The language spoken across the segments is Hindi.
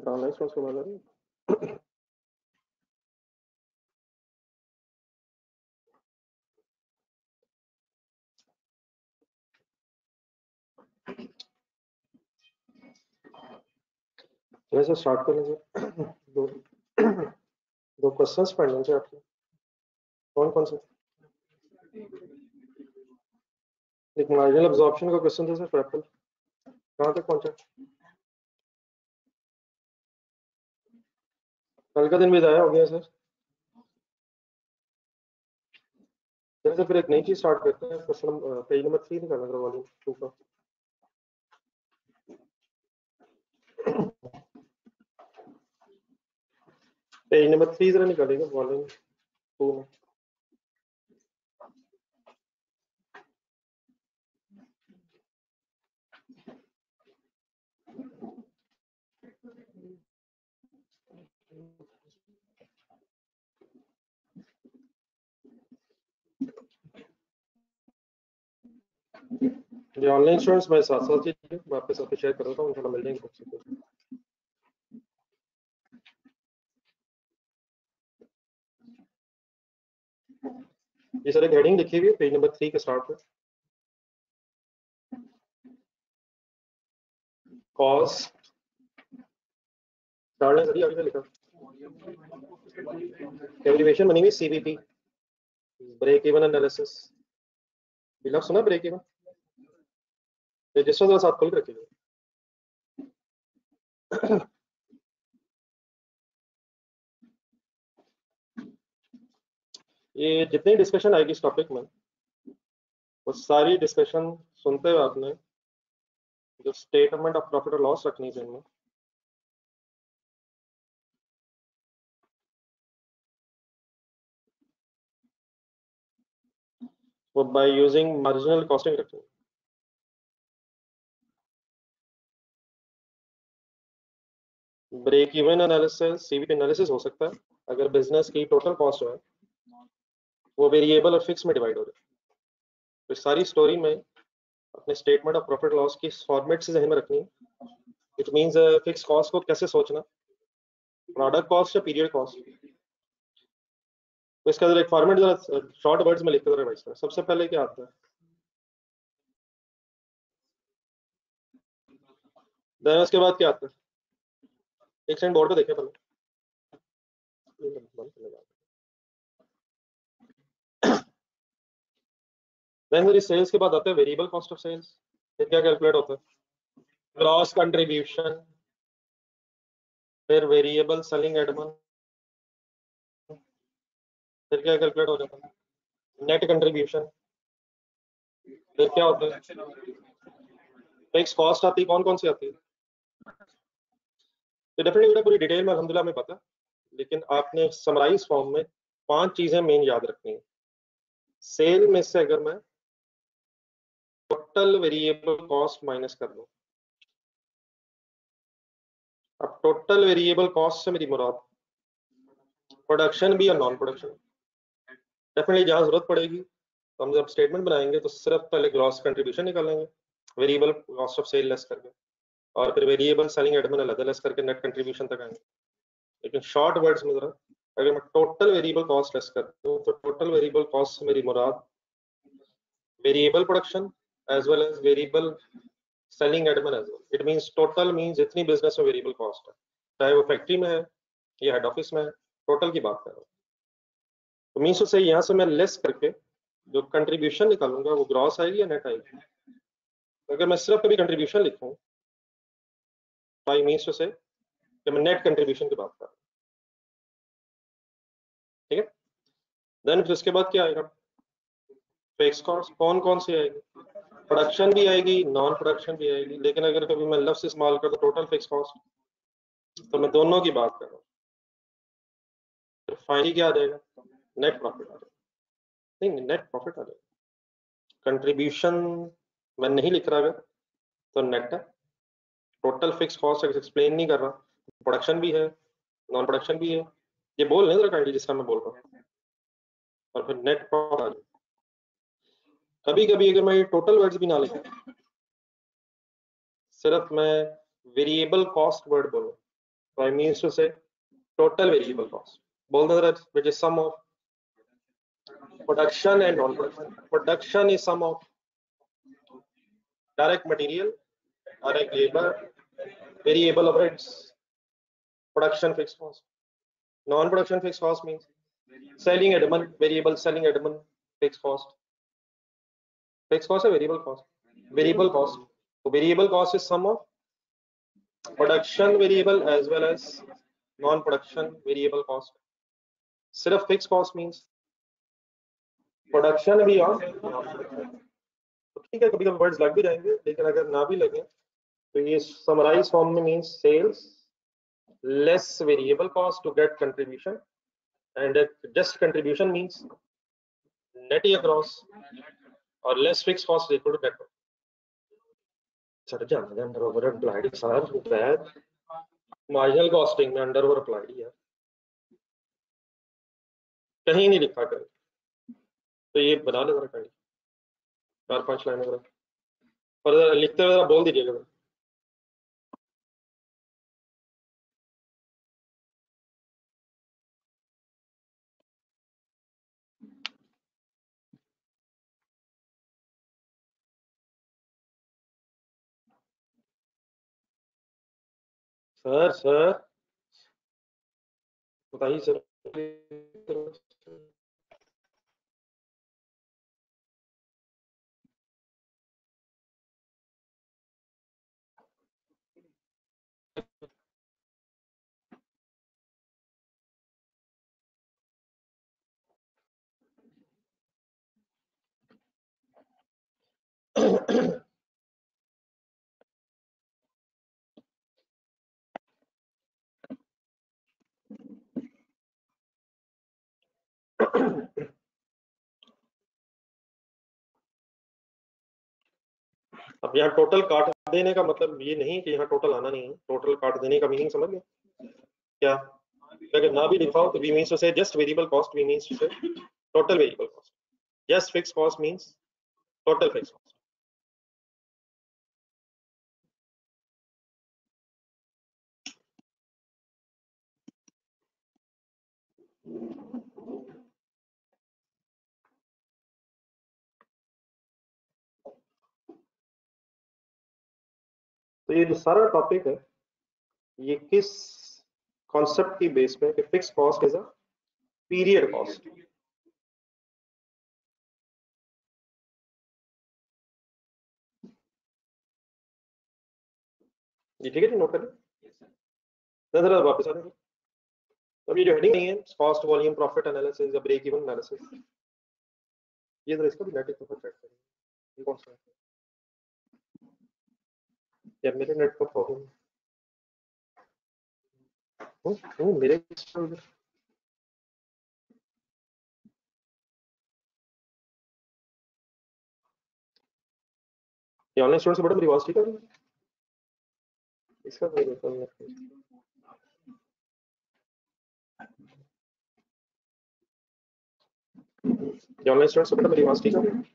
ऑनलाइन सोर्स को मालूम वैसे स्टार्ट करने से दो दो क्वेश्चंस पढ़ने थे आपके। कौन कौन से? एक मार्जिनल एब्जॉर्प्शन का क्वेश्चन था सर प्रेपल, कहाँ तक पहुंचा? कल का दिन भी ज़ाया हो गया सर। जैसे फिर एक नई चीज स्टार्ट करते हैं, क्वेश्चन पेज नंबर 3 निकालना जरा वॉल्यूम 2 का। पेज नंबर 3 जरा निकालेगा वॉल्यूम 2 में। ये ऑनलाइन स्टूडेंट्स मैं साथ साथ ही मैं आपके साथ शेयर कर रहा हूँ, इंशाल्लाह मिल जाएंगे बुक्स। ये सर एक हेडिंग लिखी हुई है पेज नंबर 3 के स्टार्ट में, कॉस्ट डालने सर अभी लिखा एवल्यूएशन बनी हुई सीवीपी ब्रेक इवन एनालिसिस। बिल्कुल सुना ब्रेक इवन, रजिस्टर जरा साथ खोल के रखिएगा। ये जितनी डिस्कशन आएगी इस टॉपिक में वो सारी डिस्कशन सुनते हुए आपने जो स्टेटमेंट ऑफ प्रॉफिट और लॉस रखनी है इनमें, वो बाय यूजिंग मार्जिनल कॉस्टिंग रखेंगे। Break even analysis CVP analysis हो सकता है अगर बिजनेस की टोटल कॉस्ट है वो वेरिएबल और फिक्स में डिवाइड हो जाए। तो सारी स्टोरी में अपने स्टेटमेंट ऑफ प्रॉफिट लॉस की फॉर्मेट से ध्यान में रखनी है। इट मींस फिक्स कॉस्ट को कैसे सोचना, प्रोडक्ट कॉस्ट या पीरियड कॉस्ट। तो इसका एक फॉर्मेट जरा शॉर्ट वर्ड्स में लिख कर रिवाइज करें। सबसे पहले क्या आता है, देन उसके बाद क्या आता है, एक सेकंड बोर्ड पे देखें पहले। देन मेरी सेल्स के बाद आता है वेरिएबल कॉस्ट ऑफ सेल्स। फिर क्या कैलकुलेट होता है, ग्रॉस कंट्रीब्यूशन, फिर वेरिएबल सेलिंग एडमन, फिर क्या कैलकुलेट हो जाता है, नेट कंट्रीब्यूशन। फिर क्या होता है, फिक्स कॉस्ट आती है। कौन कौन सी आती है? तो डेफिनेटली पूरी डिटेल में अल्हम्दुलिल्लाह में पता, लेकिन आपने समराइज फॉर्म में 5 चीजें मेन याद रखनी है। सेल में से अगर मैं टोटल वेरिएबल कॉस्ट माइनस कर दूं, अब टोटल वेरिएबल कॉस्ट से मेरी मुराद प्रोडक्शन भी या नॉन प्रोडक्शन। डेफिनेटली जहां जरूरत पड़ेगी तो हम जब स्टेटमेंट बनाएंगे तो सिर्फ पहले ग्रॉस कंट्रीब्यूशन निकालेंगे variable cost of sale less करके, और फिर वेरिएबल सेलिंग एडमन अलग लेस करके नेट कंट्रीब्यूशन तक आएंगे। लेकिन शॉर्ट वर्ड्स में जरा अगर मैं टोटल वेरिएबल कॉस्ट लेस कर दूं तो टोटल वेरिएबल कॉस्ट से मेरी मुराद variable production as well as variable selling admin as well. It means total means जितनी बिजनेस में वेरिएबल कॉस्ट है, चाहे वो फैक्ट्री में है या हेड ऑफिस में है, टोटल की बात कर रहा हूँ। तो मींस से यहाँ से मैं लेस करके जो कंट्रीब्यूशन निकालूंगा वो ग्रॉस आएगी या नेट आएगी। अगर मैं सिर्फ कभी कंट्रीब्यूशन लिखूं तो आई मींस से कि मैं नेट कंट्रीब्यूशन की बात कर रहा हूँ। ठीक है, देन फिर उसके बाद क्या आएगा, फिक्स कॉस्ट। कौन कौन सी आएगी, प्रोडक्शन भी आएगी नॉन प्रोडक्शन भी आएगी। लेकिन अगर कभी मैं लफ्ज इस्तेमाल कर तो टोटल फिक्स कॉस्ट, तो मैं दोनों की बात कर रहा हूँ। फिर फाइनली क्या आ जाएगा, नेट प्रॉफिट आ जाएगा। नहीं, नेट प्रॉफिट आ जाएगा। कंट्रीब्यूशन मैं नहीं लिख रहा अगर तो नेट है। टोटल फिक्स कॉस्ट एक्सप्लेन नहीं कर रहा, प्रोडक्शन भी है नॉन प्रोडक्शन भी है, ये बोल नहीं रहा काइंडली जिसका मैं बोल रहा हूँ। और फिर नेट प्रॉफिट आ जाएगा। कभी कभी अगर मैं टोटल वर्ड्स भी ना लिखूं, सिर्फ मैं वेरिएबल कॉस्ट वर्ड बोलूं So I means to say total variable cost. बोल दो जरा, which is sum of production and non-production. Production is sum of direct material, direct labor, variable overheads, production fixed cost. Non-production fixed cost means selling element, variable selling element, fixed cost. Fixed cost or variable cost? Variable cost. So variable cost is sum of production variable as well as non-production variable cost. सिर्फ fixed cost means production भी और तो ठीक है, कभी कभी वर्ड्स लग भी जाएंगे, लेकिन अगर ना भी लगे तो ये समराइज फॉर्म में means sales less variable cost to get contribution, and just contribution means net year gross or less fixed cost is equal to net profit. Sir जान दे अंडर ओवर अप्लाइड सर बैड मार्जिनल कॉस्टिंग में अंडर ओवर अप्लाइड है, कहीं नहीं लिखा कर, तो ये बना ले जरा कहीं 4-5 लाइनों का, और लिखते हुए जरा बोल दीजिएगा। सर बताइए सर। अब यहाँ टोटल काट देने का मतलब ये नहीं कि यहाँ टोटल आना नहीं है, टोटल काट देने का मीनिंग समझ गए क्या? अगर ना भी लिखाओ तो we means to say just variable cost, V means to say total variable cost, just fix cost means total fix cost. तो ये जो सारा टॉपिक है ये किस कॉन्सेप्ट की बेस पे कि fix cost is a period cost. ये ठीक है जी, नोट करें जरा वापस आ जाए। अब ये जो हेडिंग नहीं है कॉस्ट वॉल्यूम प्रॉफिट एनालिसिस या ब्रेक इवन एनालिसिस, ये जरा इसको भी नेट पर चेक करें, ये कौन सा है यार, मेरे नेट पर प्रॉब्लम है मेरे ये ऑनलाइन स्टूडेंट से बड़ा मेरी आवाज ठीक है इसका कोई मतलब नहीं। ये ऑनलाइन स्टूडेंट से बड़ा मेरी आवाज ठीक है।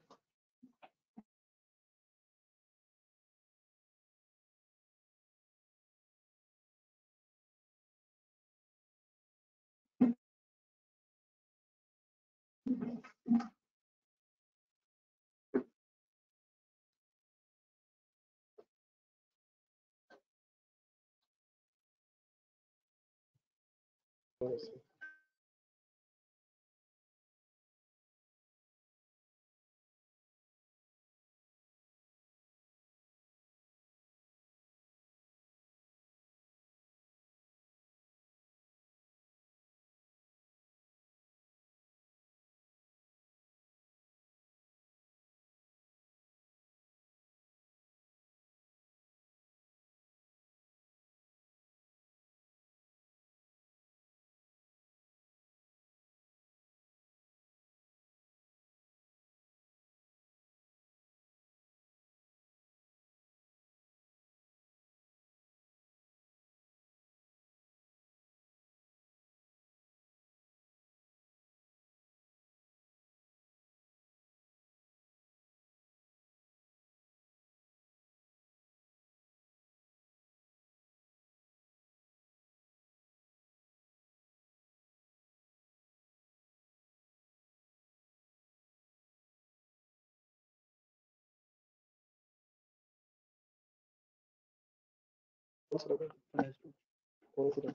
कौन सी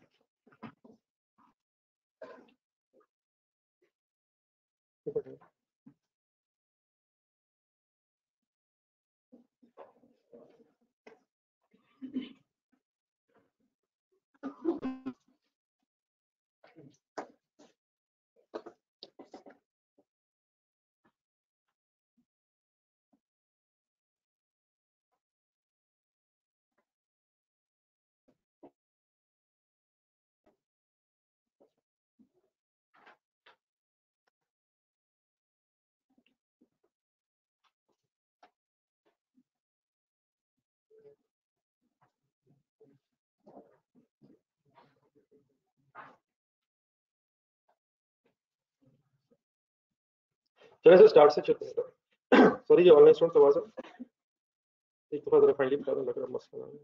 चलिए सर स्टार्ट से चलते हैं। सॉरी ये ऑनलाइन स्टूडेंट आवाज है, एक दफा जरा फाइनली बता दें, लग रहा मसला है।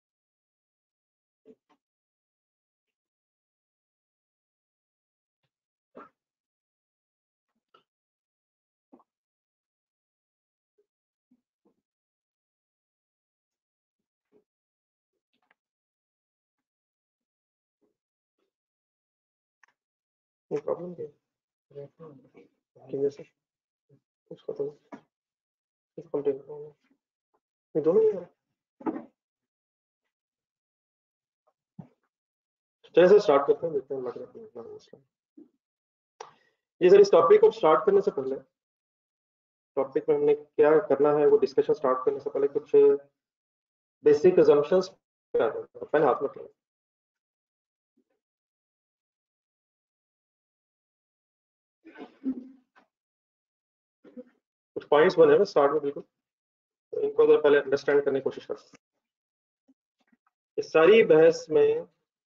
प्रॉब्लम क्या है सर? कुछ पता नहीं, कुछ कंप्लेन ये दोनों ही है। चलिए सर स्टार्ट करते हैं, देखते हैं लग रहा है मसला। ये सर इस टॉपिक को स्टार्ट करने से पहले, टॉपिक में हमने क्या करना है वो डिस्कशन स्टार्ट करने से पहले कुछ बेसिक अजम्पशंस पहले हाथ में करें। कुछ पॉइंट्स बने हैं स्टार्ट में, बिल्कुल तो इनको अगर पहले अंडरस्टैंड करने की कोशिश करते हैं। इस सारी बहस में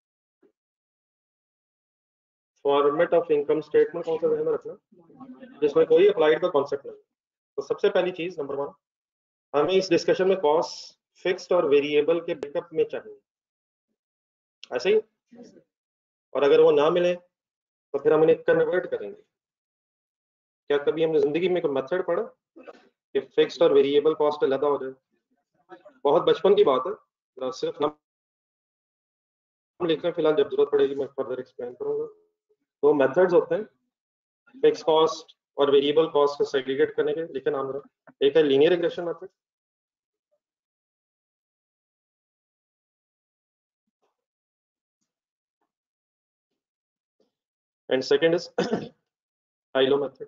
फॉर्मेट ऑफ इनकम स्टेटमेंट कौन सा ध्यान में रखना, जिसमें कोई अप्लाइड का कॉन्सेप्ट नहीं। तो सबसे पहली चीज नंबर 1, हमें इस डिस्कशन में कॉस्ट फिक्स्ड और वेरिएबल के ब्रेकअप में चाहिए, ऐसे ही। और अगर वो ना मिले तो फिर हम इन्हें कन्वर्ट करेंगे। क्या कभी हमने जिंदगी में कोई मेथड पढ़ा कि फिक्स्ड और वेरिएबल कॉस्ट अलग हो जाए? बहुत बचपन की बात है, सिर्फ नाम लिखना, फिलहाल जब जरूरत पड़ेगी मैं फर्दर एक्सप्लेन करूंगा। तो मेथड्स होते हैं फिक्स कॉस्ट और वेरिएबल कॉस्ट को सेग्रीगेट करने के, लिखे नाम रहा। एक है linear regression method, and second is high low method.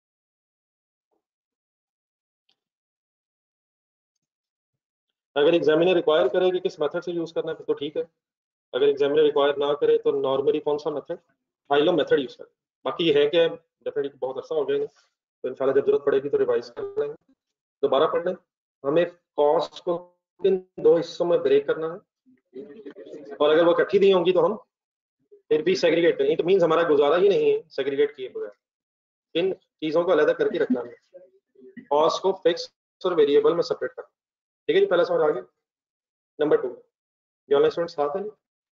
अगर एग्जामिनर रिक्वायर करे कि किस मेथड से यूज करना है तो ठीक है, अगर एग्जामिनर रिक्वायर ना करे तो नॉर्मली कौन सा मेथड, हाइलो मेथड यूज करें। बाकी ये है कि डेफिनेटली बहुत अच्छा हो गया, तो इंशाल्लाह जब जरूरत पड़ेगी तो रिवाइज कर लेंगे, दोबारा पढ़ लें। हमें कॉस्ट को इन दो हिस्सों में ब्रेक करना है, और अगर वो इकट्ठी नहीं होंगी तो हम फिर भी सेग्रीगेट करें। तो मीन्स हमारा गुजारा ही नहीं है सेग्रीगेट किए बगैर। इन चीजों को अलग करके रखना है, कॉस्ट को फिक्स और वेरिएबल में सेपरेट करना। ठीक है जी, पहला समझ आ गया। नंबर 2, ये ऑनलाइन स्टूडेंट साथ है,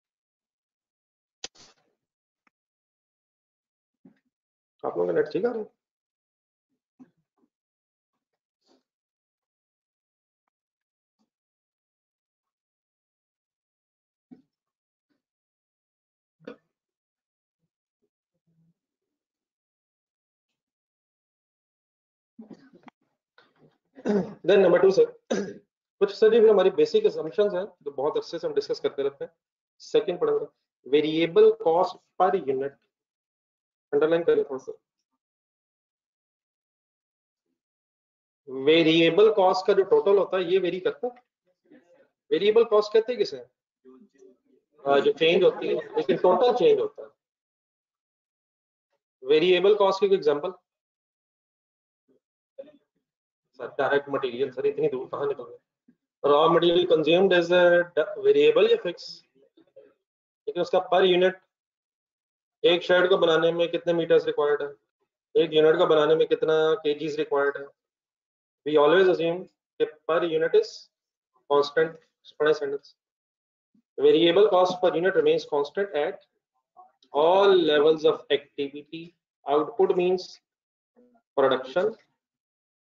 आप लोगों का नेट ठीक आ रहा है? देन नंबर 2 सर, कुछ सर ये हमारी बेसिक असम्पशंस हैं जो बहुत अच्छे से हम डिस्कस करते रहते हैं। सेकंड पढ़ेंगे variable cost per unit, underline करें थोड़ा सा। वेरिएबल कॉस्ट का जो टोटल होता है ये वेरी करता है। वेरिएबल कॉस्ट कहते हैं किसे, जो चेंज होती है लेकिन टोटल चेंज होता है। वेरिएबल कॉस्ट की example sir, direct material. Sir इतनी दूर कहाँ निकल गए? Raw material consumed as variable या फिक्स, लेकिन उसका पर यूनिट, एक शर्ट को बनाने में कितने मीटर्स रिक्वायर्ड है, एक यूनिट को बनाने में कितना केजीज रिक्वायर्ड है। वी ऑलवेज अज्यूम कि पर यूनिट इज कांस्टेंट। पढ़े sentence, variable cost per unit remains constant at all levels of activity. Output means production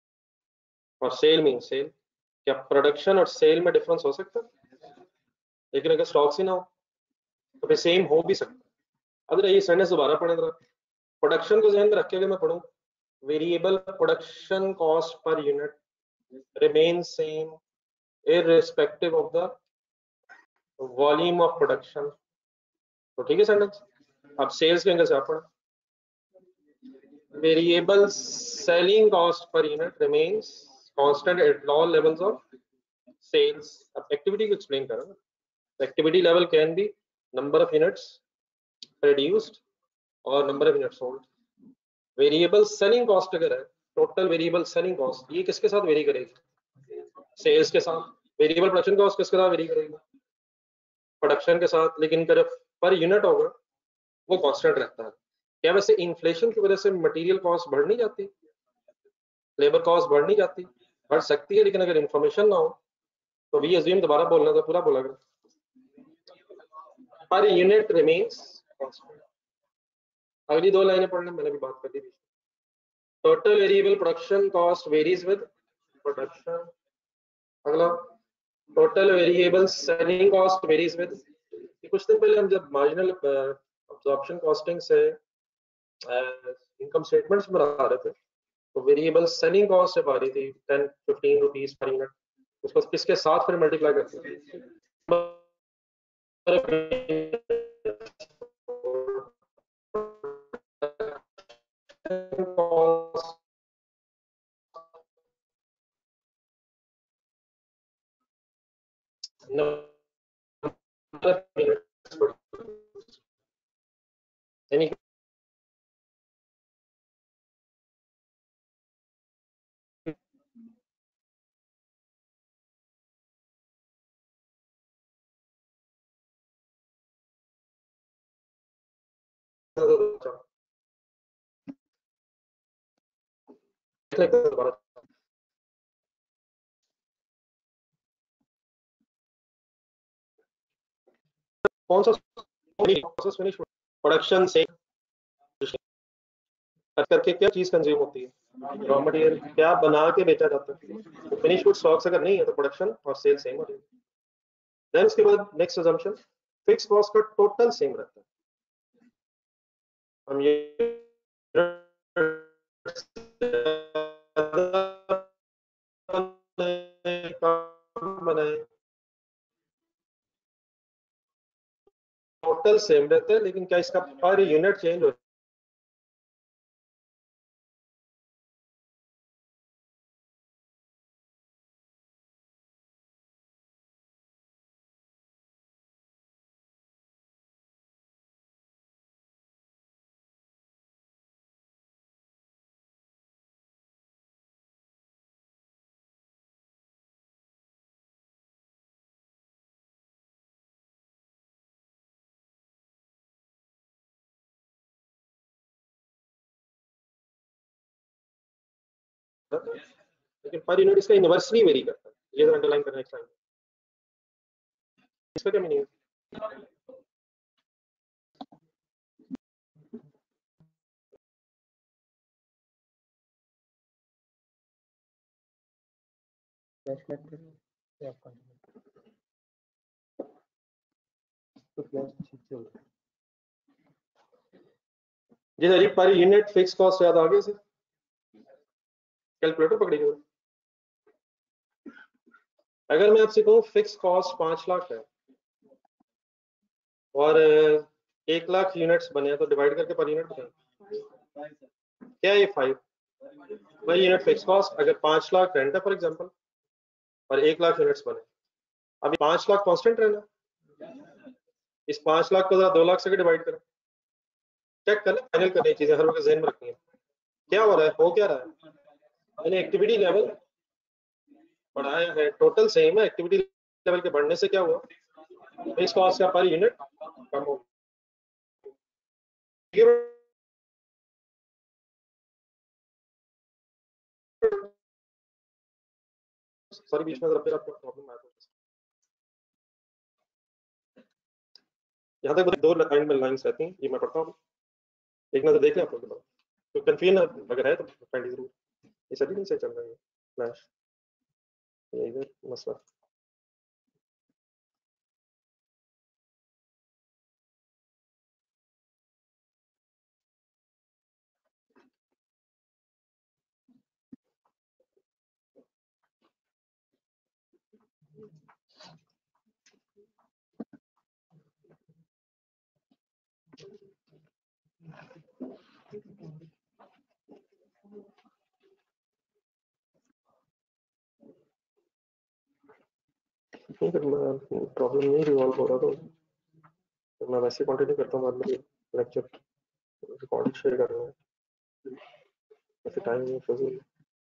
और सेल मीन सेल। क्या प्रोडक्शन और सेल में डिफरेंस हो सकता है? लेकिन अगर स्टॉक्स ही ना हो तो फिर सेम हो भी सकता है। अब ये सेंटेंस दोबारा पढ़े जरा। प्रोडक्शन को ध्यान में रख के अगर मैं पढ़ूं, variable production cost per unit remain same irrespective of the volume of production। तो ठीक है सेंटेंस। अब सेल्स के एंगल से आप पढ़ें, variable selling cost per unit remains constant at all levels of sales. अब एक्टिविटी को एक्सप्लेन करें ना, activity level can be number of units produced और number of units sold. Variable selling cost अगर है, टोटल वेरिएबल सेलिंग कॉस्ट, ये किसके साथ वेरी करेगी? सेल्स के साथ। वेरिएबल प्रोडक्शन कॉस्ट किसके साथ वेरी करेगी? प्रोडक्शन के साथ। लेकिन पर यूनिट होगा वो कांस्टेंट रहता है। क्या वैसे इन्फ्लेशन की वजह से मटेरियल कॉस्ट बढ़ नहीं जाती, लेबर कॉस्ट बढ़ नहीं जाती? बढ़ सकती है, लेकिन अगर इंफॉर्मेशन ना हो तो भी अज्यूम दोबारा बोलना था, पूरा बोला कर, पर यूनिट रिमेन्स कांस्टेंट। अगली दो लाइनें पढ़ने मैंने भी बात कर दी थी। Total variable production cost varies with production. अगला, total variable selling cost varies with. कुछ दिन पहले हम जब मार्जिनल अब्जॉर्प्शन कॉस्टिंग से इनकम स्टेटमेंट्स बना रहे थे तो वेरिएबल सेलिंग कॉस्ट जब आ रही थी 10-15 रुपीज पर यूनिट, उसको किसके साथ फिर मल्टीप्लाई करते थे? यानी कौन सा फिनिश प्रोडक्शन से करके क्या चीज कंज्यूम होती है? रॉ मटेरियल क्या बना के बेचा जाता है। तो फिनिश गुड स्टॉक्स अगर नहीं है तो प्रोडक्शन और सेल सेम हो जाएगी। देन उसके बाद नेक्स्ट अजम्पशन, फिक्स कॉस्ट का टोटल सेम रहता है। हम ये बनाए, टोटल सेम रहता है, लेकिन क्या इसका पर यूनिट चेंज हो? लेकिन पर यूनिट इसका इनवर्स नहीं वेरी करता है, ये तो अंडरलाइन करना है। इसका क्या मीनिंग है? जी sir, per unit fix cost याद आ गया सर? कैलकुलेटर पकड़िएगा। अगर मैं आपसे कहूँ फिक्स कॉस्ट 5 लाख है और 1 लाख यूनिट्स बने तो डिवाइड करके पर यूनिट बताएं क्या ये 5 पर यूनिट फिक्स कॉस्ट। अगर 5 लाख रेंट है फॉर एग्जांपल और 1 लाख यूनिट्स बने, अभी 5 लाख कांस्टेंट रहना, इस 5 लाख को जरा 2 लाख से डिवाइड करें, चेक करें, फाइनल करनी चीजें हर वक्त जहन में रखनी है। क्या हो रहा है, हो क्या रहा है? मैंने एक्टिविटी लेवल बढ़ाया है, टोटल सेम है, एक्टिविटी लेवल के बढ़ने से क्या हुआ? फिक्स कॉस्ट का पर यूनिट कम हो। सॉरी बीच में जरा फिर आपको प्रॉब्लम आया था। यहाँ तक दो लाइन में लाइन्स रहती हैं, ये मैं पढ़ता हूँ, एक नजर देख लें आप लोग। तो कंफ्यूजन अगर है तो फ्रेंड जरूर, ये सभी नहीं से चल रहा है फ्लैश, ये इधर मसला प्रॉब्लम नहीं रिजॉल्व हो रहा तो मैं वैसे कंटिन्यू करता हूँ, बाद में लेक्चर रिकॉर्डिंग शेयर कर रहा हूँ, वैसे टाइम नहीं फजूल।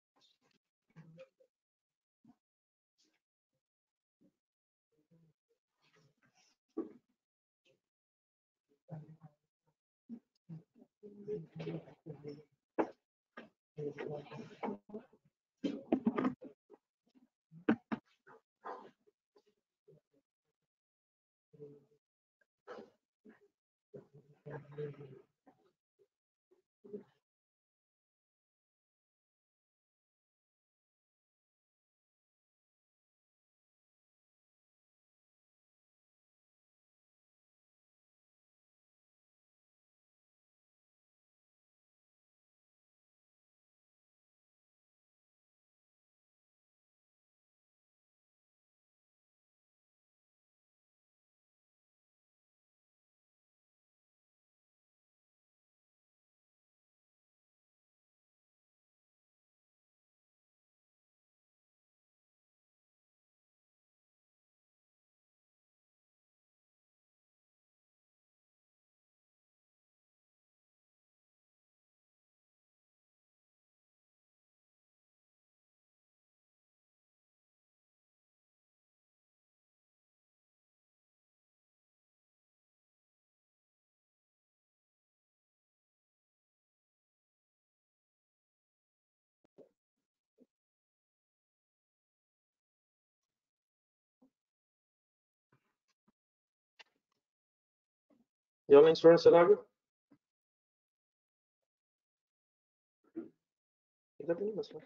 या मैं स्टूडेंट चला गया इधर तो नहीं मसला।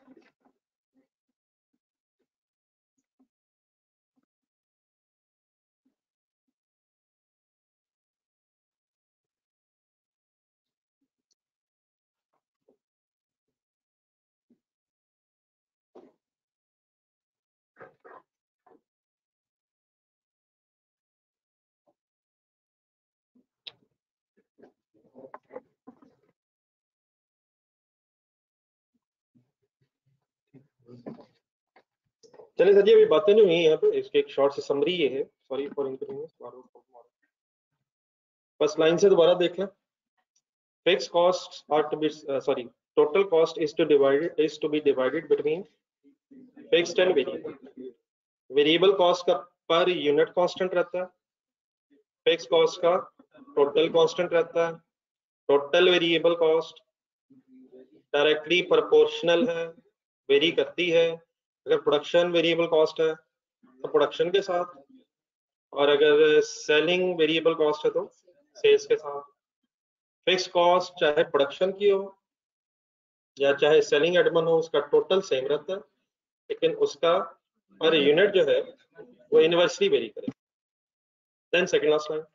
चलिए सर जी, अभी बातें जो हुई यहाँ पे इसके एक शॉर्ट से समरी ये है। Sorry for inconvenience. First line से दोबारा देख लें। Fix cost are to be sorry total cost is to be divided between fixed and variable. Variable cost का पर यूनिट कांस्टेंट रहता है, फिक्स कॉस्ट का टोटल कांस्टेंट रहता है। Total variable cost directly proportional है, वेरी करती है। अगर प्रोडक्शन वेरिएबल कॉस्ट है तो प्रोडक्शन के साथ, और अगर सेलिंग वेरिएबल कॉस्ट है तो सेल्स के साथ। फिक्स कॉस्ट चाहे प्रोडक्शन की हो या चाहे सेलिंग एडमन हो, उसका टोटल सेम रहता है, लेकिन उसका पर यूनिट जो है वो इनवर्सली वेरी करेगा। Then second last line.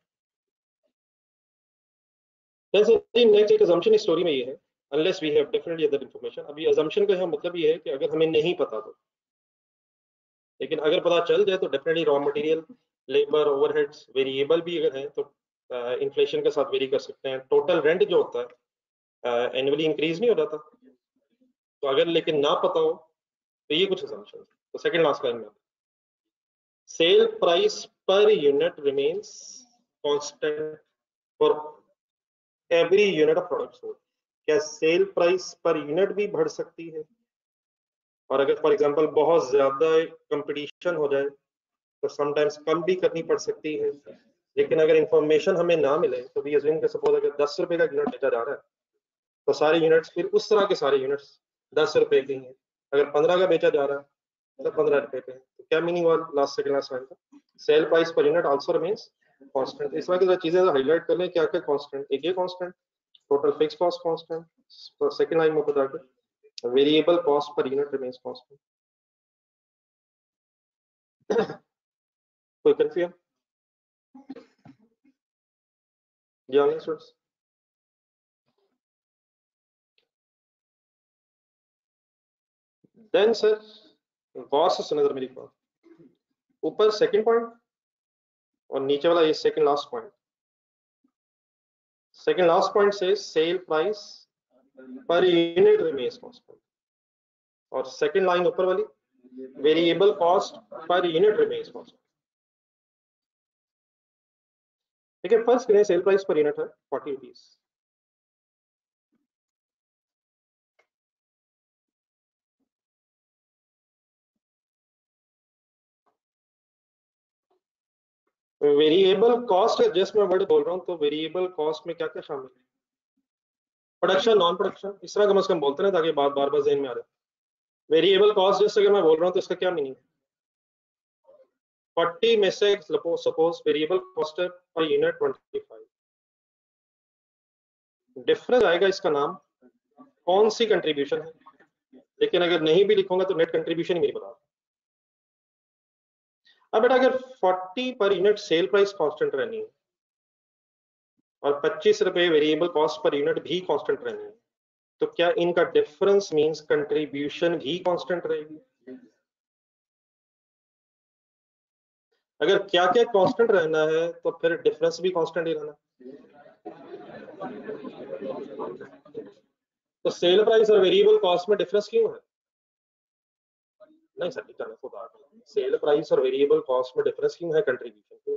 Next एक assumption इस स्टोरी में ये है, unless we have definitely other information। अभी assumption का मतलब ये है कि अगर हमें नहीं पता तो, लेकिन अगर पता चल जाए तो definitely raw material, labour, overheads variable भी अगर है तो इन्फ्लेशन के साथ वेरी कर सकते हैं। टोटल रेंट जो होता है एनुअली इंक्रीज नहीं हो रहा था, तो अगर लेकिन ना पता हो तो ये कुछ assumptions। तो सेकंड लास्ट लाइन में sale price per unit remains constant for every unit of product sold. क्या सेल प्राइस पर यूनिट भी बढ़ सकती है? और अगर फॉर एग्जांपल बहुत ज्यादा कंपटीशन हो जाए तो समटाइम्स कम भी करनी पड़ सकती है। लेकिन अगर इंफॉर्मेशन हमें ना मिले तो भी अज्यूम कर सपोज अगर 10 रुपए का यूनिट बेचा जा रहा है तो सारे यूनिट्स फिर उस तरह के सारे यूनिट्स 10 रुपए के हैं। अगर 15 का बेचा जा रहा है तो 15 रुपए पे। तो क्या मीनिंग हुआ लास्ट सेकंड लास्ट लाइन का? Sale price per unit also remains constant. इस बार की चीजें हाईलाइट कर लें, क्या क्या कांस्टेंट। एक ये constant total fix cost constant, तो सेकंड लाइन में बता के variable cost per unit remains constant. कोई कंफ्यूजन? जी स्टूडेंट्स। देन सर गौर से सुने मेरी बात। ऊपर सेकंड पॉइंट और नीचे वाला ये second last point. Second last point से sale price per unit remains constant, और सेकंड लाइन ऊपर वाली variable cost per unit remains constant. ठीक है, फर्स्ट करें सेल प्राइस पर यूनिट है 40 रुपीज। वेरिएबल कॉस्ट, जस्ट मैं वर्ड बोल रहा हूं, तो वेरिएबल कॉस्ट में क्या क्या शामिल है? प्रोडक्शन, नॉन प्रोडक्शन, इस तरह कम से कम बोलते हैं ताकि बात बार बार ज़हन में आ जाए। वेरिएबल कॉस्ट जैसे अगर मैं बोल रहा हूं तो इसका क्या मीनिंग है? 40 में से सपोज वेरिएबल कॉस्ट है पर यूनिट 25, डिफरेंस आएगा इसका नाम कौन सी कंट्रीब्यूशन है, लेकिन अगर नहीं भी लिखूंगा तो नेट कंट्रीब्यूशन ही मेरी बता। अब बेटा अगर 40 पर यूनिट सेल प्राइस कांस्टेंट रहनी है और 25 रुपए वेरिएबल कॉस्ट पर यूनिट भी कांस्टेंट रहनी है, तो क्या इनका डिफरेंस मींस कंट्रीब्यूशन भी कांस्टेंट रहेगी? अगर क्या क्या कांस्टेंट रहना है तो फिर डिफरेंस भी कांस्टेंट ही रहना। तो सेल प्राइस और वेरिएबल कॉस्ट में डिफरेंस क्यों है? नहीं सर, ठीक है, सेल प्राइस और वेरिएबल कॉस्ट में डिफरेंस क्यों है? कंट्रीब्यूशन क्यों?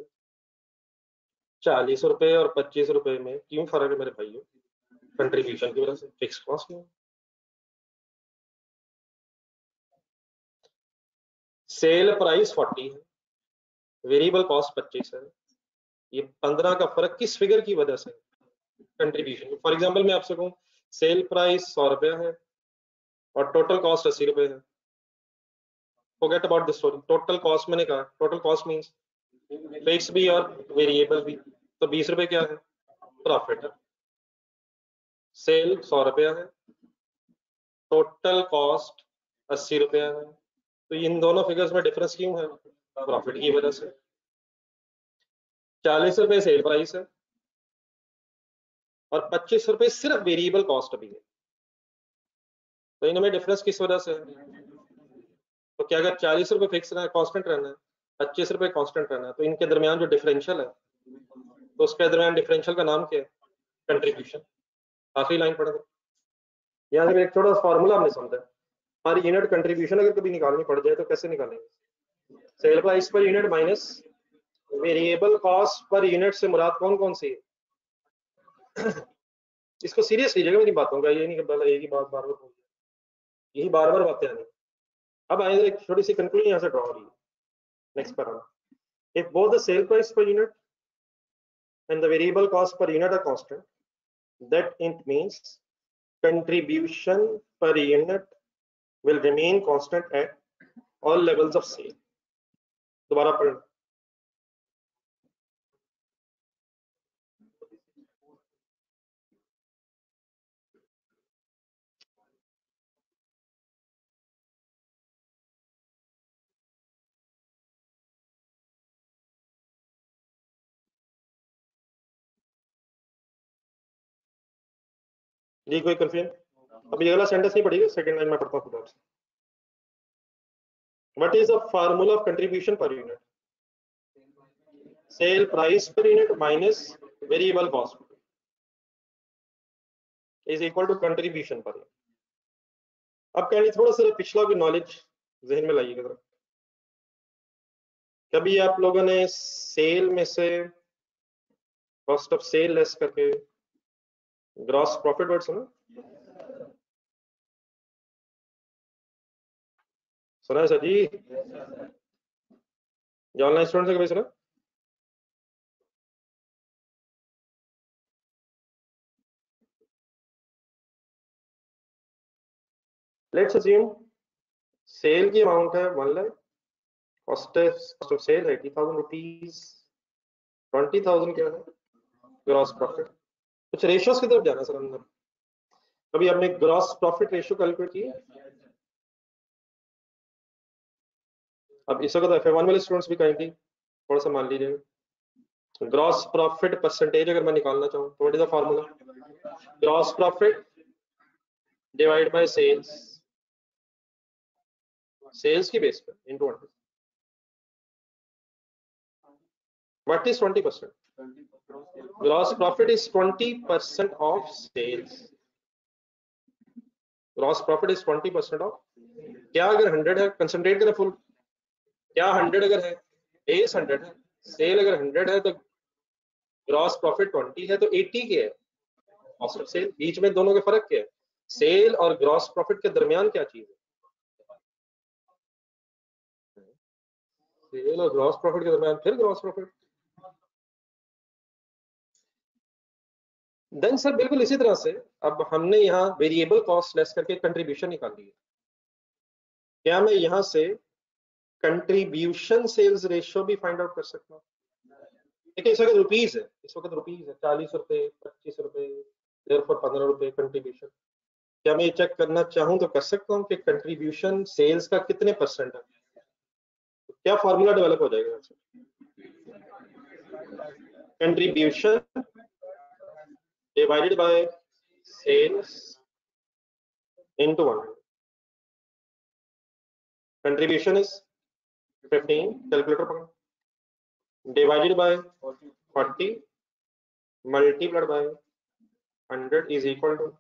40 रुपए और 25 रुपए में क्यों फर्क है मेरे भाइयों? कंट्रीब्यूशन की वजह से। फिक्स कॉस्ट क्यों? सेल प्राइस 40 है, वेरिएबल कॉस्ट 25 है, ये 15 का फर्क किस फिगर की वजह से? कंट्रीब्यूशन। फॉर एग्जांपल मैं आपसे कहूं सेल प्राइस 100 रुपया है और टोटल कॉस्ट 80 रुपए है, forget about this story. Total cost मैंने कहा, टोटल कॉस्ट मींस फिक्स भी और वेरिएबल भी, तो 20 रुपए क्या है? प्रॉफिट है। सेल 100 रुपया है, टोटल कॉस्ट 80 रुपया है, तो इन दोनों फिगर्स में डिफरेंस क्यों है? प्रॉफिट की वजह से। 40 रुपए सेल प्राइस है और 25 रुपए सिर्फ वेरिएबल कॉस्ट अभी है, तो इनमें डिफरेंस किस वजह से है? तो क्या अगर 40 रुपए फिक्स रहना है, कांस्टेंट रहना है, 25 रुपए कांस्टेंट रहना है, तो इनके दरमियान जो डिफरेंशियल है, तो उसके दरमियान डिफरेंशियल का नाम क्या है? कंट्रीब्यूशन। आखिरी लाइन पढ़ दो, यहाँ से एक छोटा सा फॉर्मूला हमने समझा। पर यूनिट कंट्रीब्यूशन अगर कभी निकालनी पड़ जाए तो कैसे निकालेंगे? Sale price per unit minus variable cost per unit से मुराद कौन कौन सी है? इसको सीरियस लीजिएगा मेरी बातों का, ये नहीं कि एक ही बात बार बार बोल, यही बार बार बातें आनी। अब आए एक छोटी सी कंक्लूजन यहाँ से ड्रॉ हो रही है। Next paragraph, if both the sale price per unit and the variable cost per unit are constant, that it means contribution per unit will remain constant at all levels of sale. दोबारा पढ़ना। जी कोई कंफ्यूजन? अभी अगला सेंटेंस नहीं पढ़िएगा, सेकंड लाइन में पढ़ता हूँ खुद से। What is the formula of contribution per unit? Sale price per unit minus variable cost is equal to contribution per unit. अब कहीं थोड़ा सा पिछला भी नॉलेज जहन में लाइएगा जरा। कभी आप लोगों ने सेल में से कॉस्ट ऑफ सेल लेस करके ग्रॉस प्रॉफिट वर्ड सुना? सुना है सर जी? ऑनलाइन स्टूडेंट से कभी सुना? लेट्स अज्यूम सेल की अमाउंट है 1 लाख, कॉस्ट ऑफ सेल है 80,000 रुपीज, 20,000 क्या है? Gross profit. कुछ रेशियोज की तरफ जाना सर अंदर। कभी आपने ग्रॉस प्रॉफिट रेशियो कैलकुलेट किया? अब इस वक्त F1 वाले स्टूडेंट्स भी कहेंगे, थोड़ा सा मान लीजिए ग्रॉस प्रॉफिट परसेंटेज अगर मैं निकालना चाहूँ तो what is the formula? Gross profit divide by sales, sales की बेस पर into 100। What is 20%? Gross profit is 20% of sales. Gross profit is 20% of. क्या अगर 100 है, कंसंट्रेट करें फुल, क्या 100 अगर है, बेस 100 है, सेल अगर 100 है, तो ग्रॉस प्रॉफिट 20 है, तो 80 के है कॉस्ट ऑफ सेल। बीच में दोनों के फर्क क्या है? सेल और ग्रॉस प्रॉफिट के दरमियान क्या चीज है? सेल और ग्रॉस प्रॉफिट के दरमियान फिर ग्रॉस प्रॉफिट। देन सर बिल्कुल इसी तरह से अब हमने यहाँ वेरिएबल कॉस्ट लेस करके कंट्रीब्यूशन निकाली है। क्या मैं यहाँ से कंट्रीब्यूशन सेल्स रेशियो भी फाइंड आउट कर सकता हूँ? देखिए इस वक्त रुपीज है, 40 रुपए, 25 रुपए, देयरफॉर 15 रुपए कंट्रीब्यूशन। क्या मैं ये चेक करना चाहूँ तो कर सकता हूँ कि कंट्रीब्यूशन सेल्स का कितने परसेंट है? तो क्या फॉर्मूला डेवलप हो जाएगा? Contribution divided by sales into 100. Contribution is 15, calculator पकड़ो, divided by 40 multiplied by 100 is equal to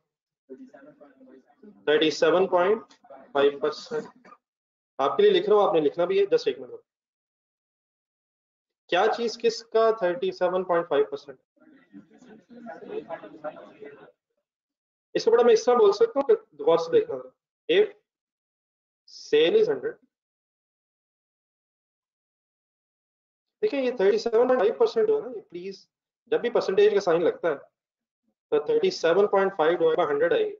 37.5%। आपके लिए लिख रहा हूँ, आपने लिखना भी है, जस्ट एक मिनट। क्या चीज किसका 37.5%? इसको बड़ा मैं इस तरह बोल सकता हूँ, गौर से देखना। इफ सेल इज 100, देखिए ये 37.5% जो है ना, प्लीज जब भी परसेंटेज का साइन लगता है तो 37.5 डिवाइड बाय 100 है।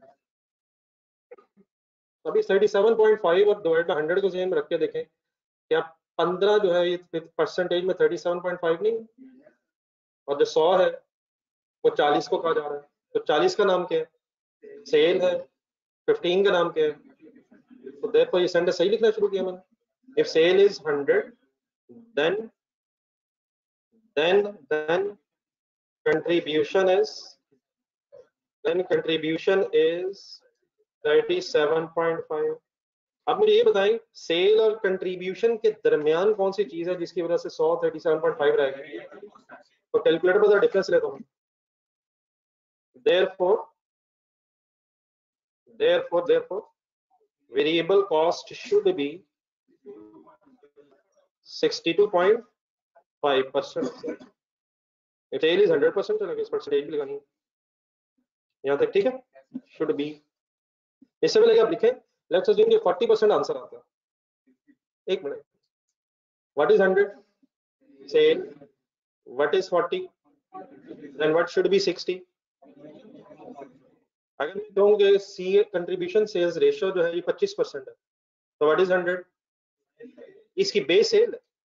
अभी 37.5 और डिवाइड बाय 100 को ज़हन में रख के देखें, क्या 15 जो है ये परसेंटेज में 37.5 नहीं, और जो 100 है वो 40 को कहा जा रहा है, तो 40 का नाम क्या है? सेल है। 15 का नाम क्या है? तो देखो ये सेंटेंस सही लिखना शुरू किया मैंने। If sale is 100 then contribution is 37.5। अब मुझे ये बताएं, सेल और कंट्रीब्यूशन के दरमियान कौन सी चीज है जिसकी वजह से 100 37.5 रहेगा? तो कैलकुलेटर पर डिफरेंस लेता हूं। therefore variable cost should be 62.5%। Sale is 100%, चलेगा, इस परसेंटेज भी लगानी है यहाँ तक, ठीक है? Should be. इससे पहले आप लिखें, लेट्स अज्यूम कि 40% आंसर आता है। एक minute, what is 100 sale, what is 40, then what should be 60। अगर मैं कहूँ कि सी कंट्रीब्यूशन सेल्स रेशियो जो है ये 25% है, तो व्हाट इज 100? इसकी बेस सेल,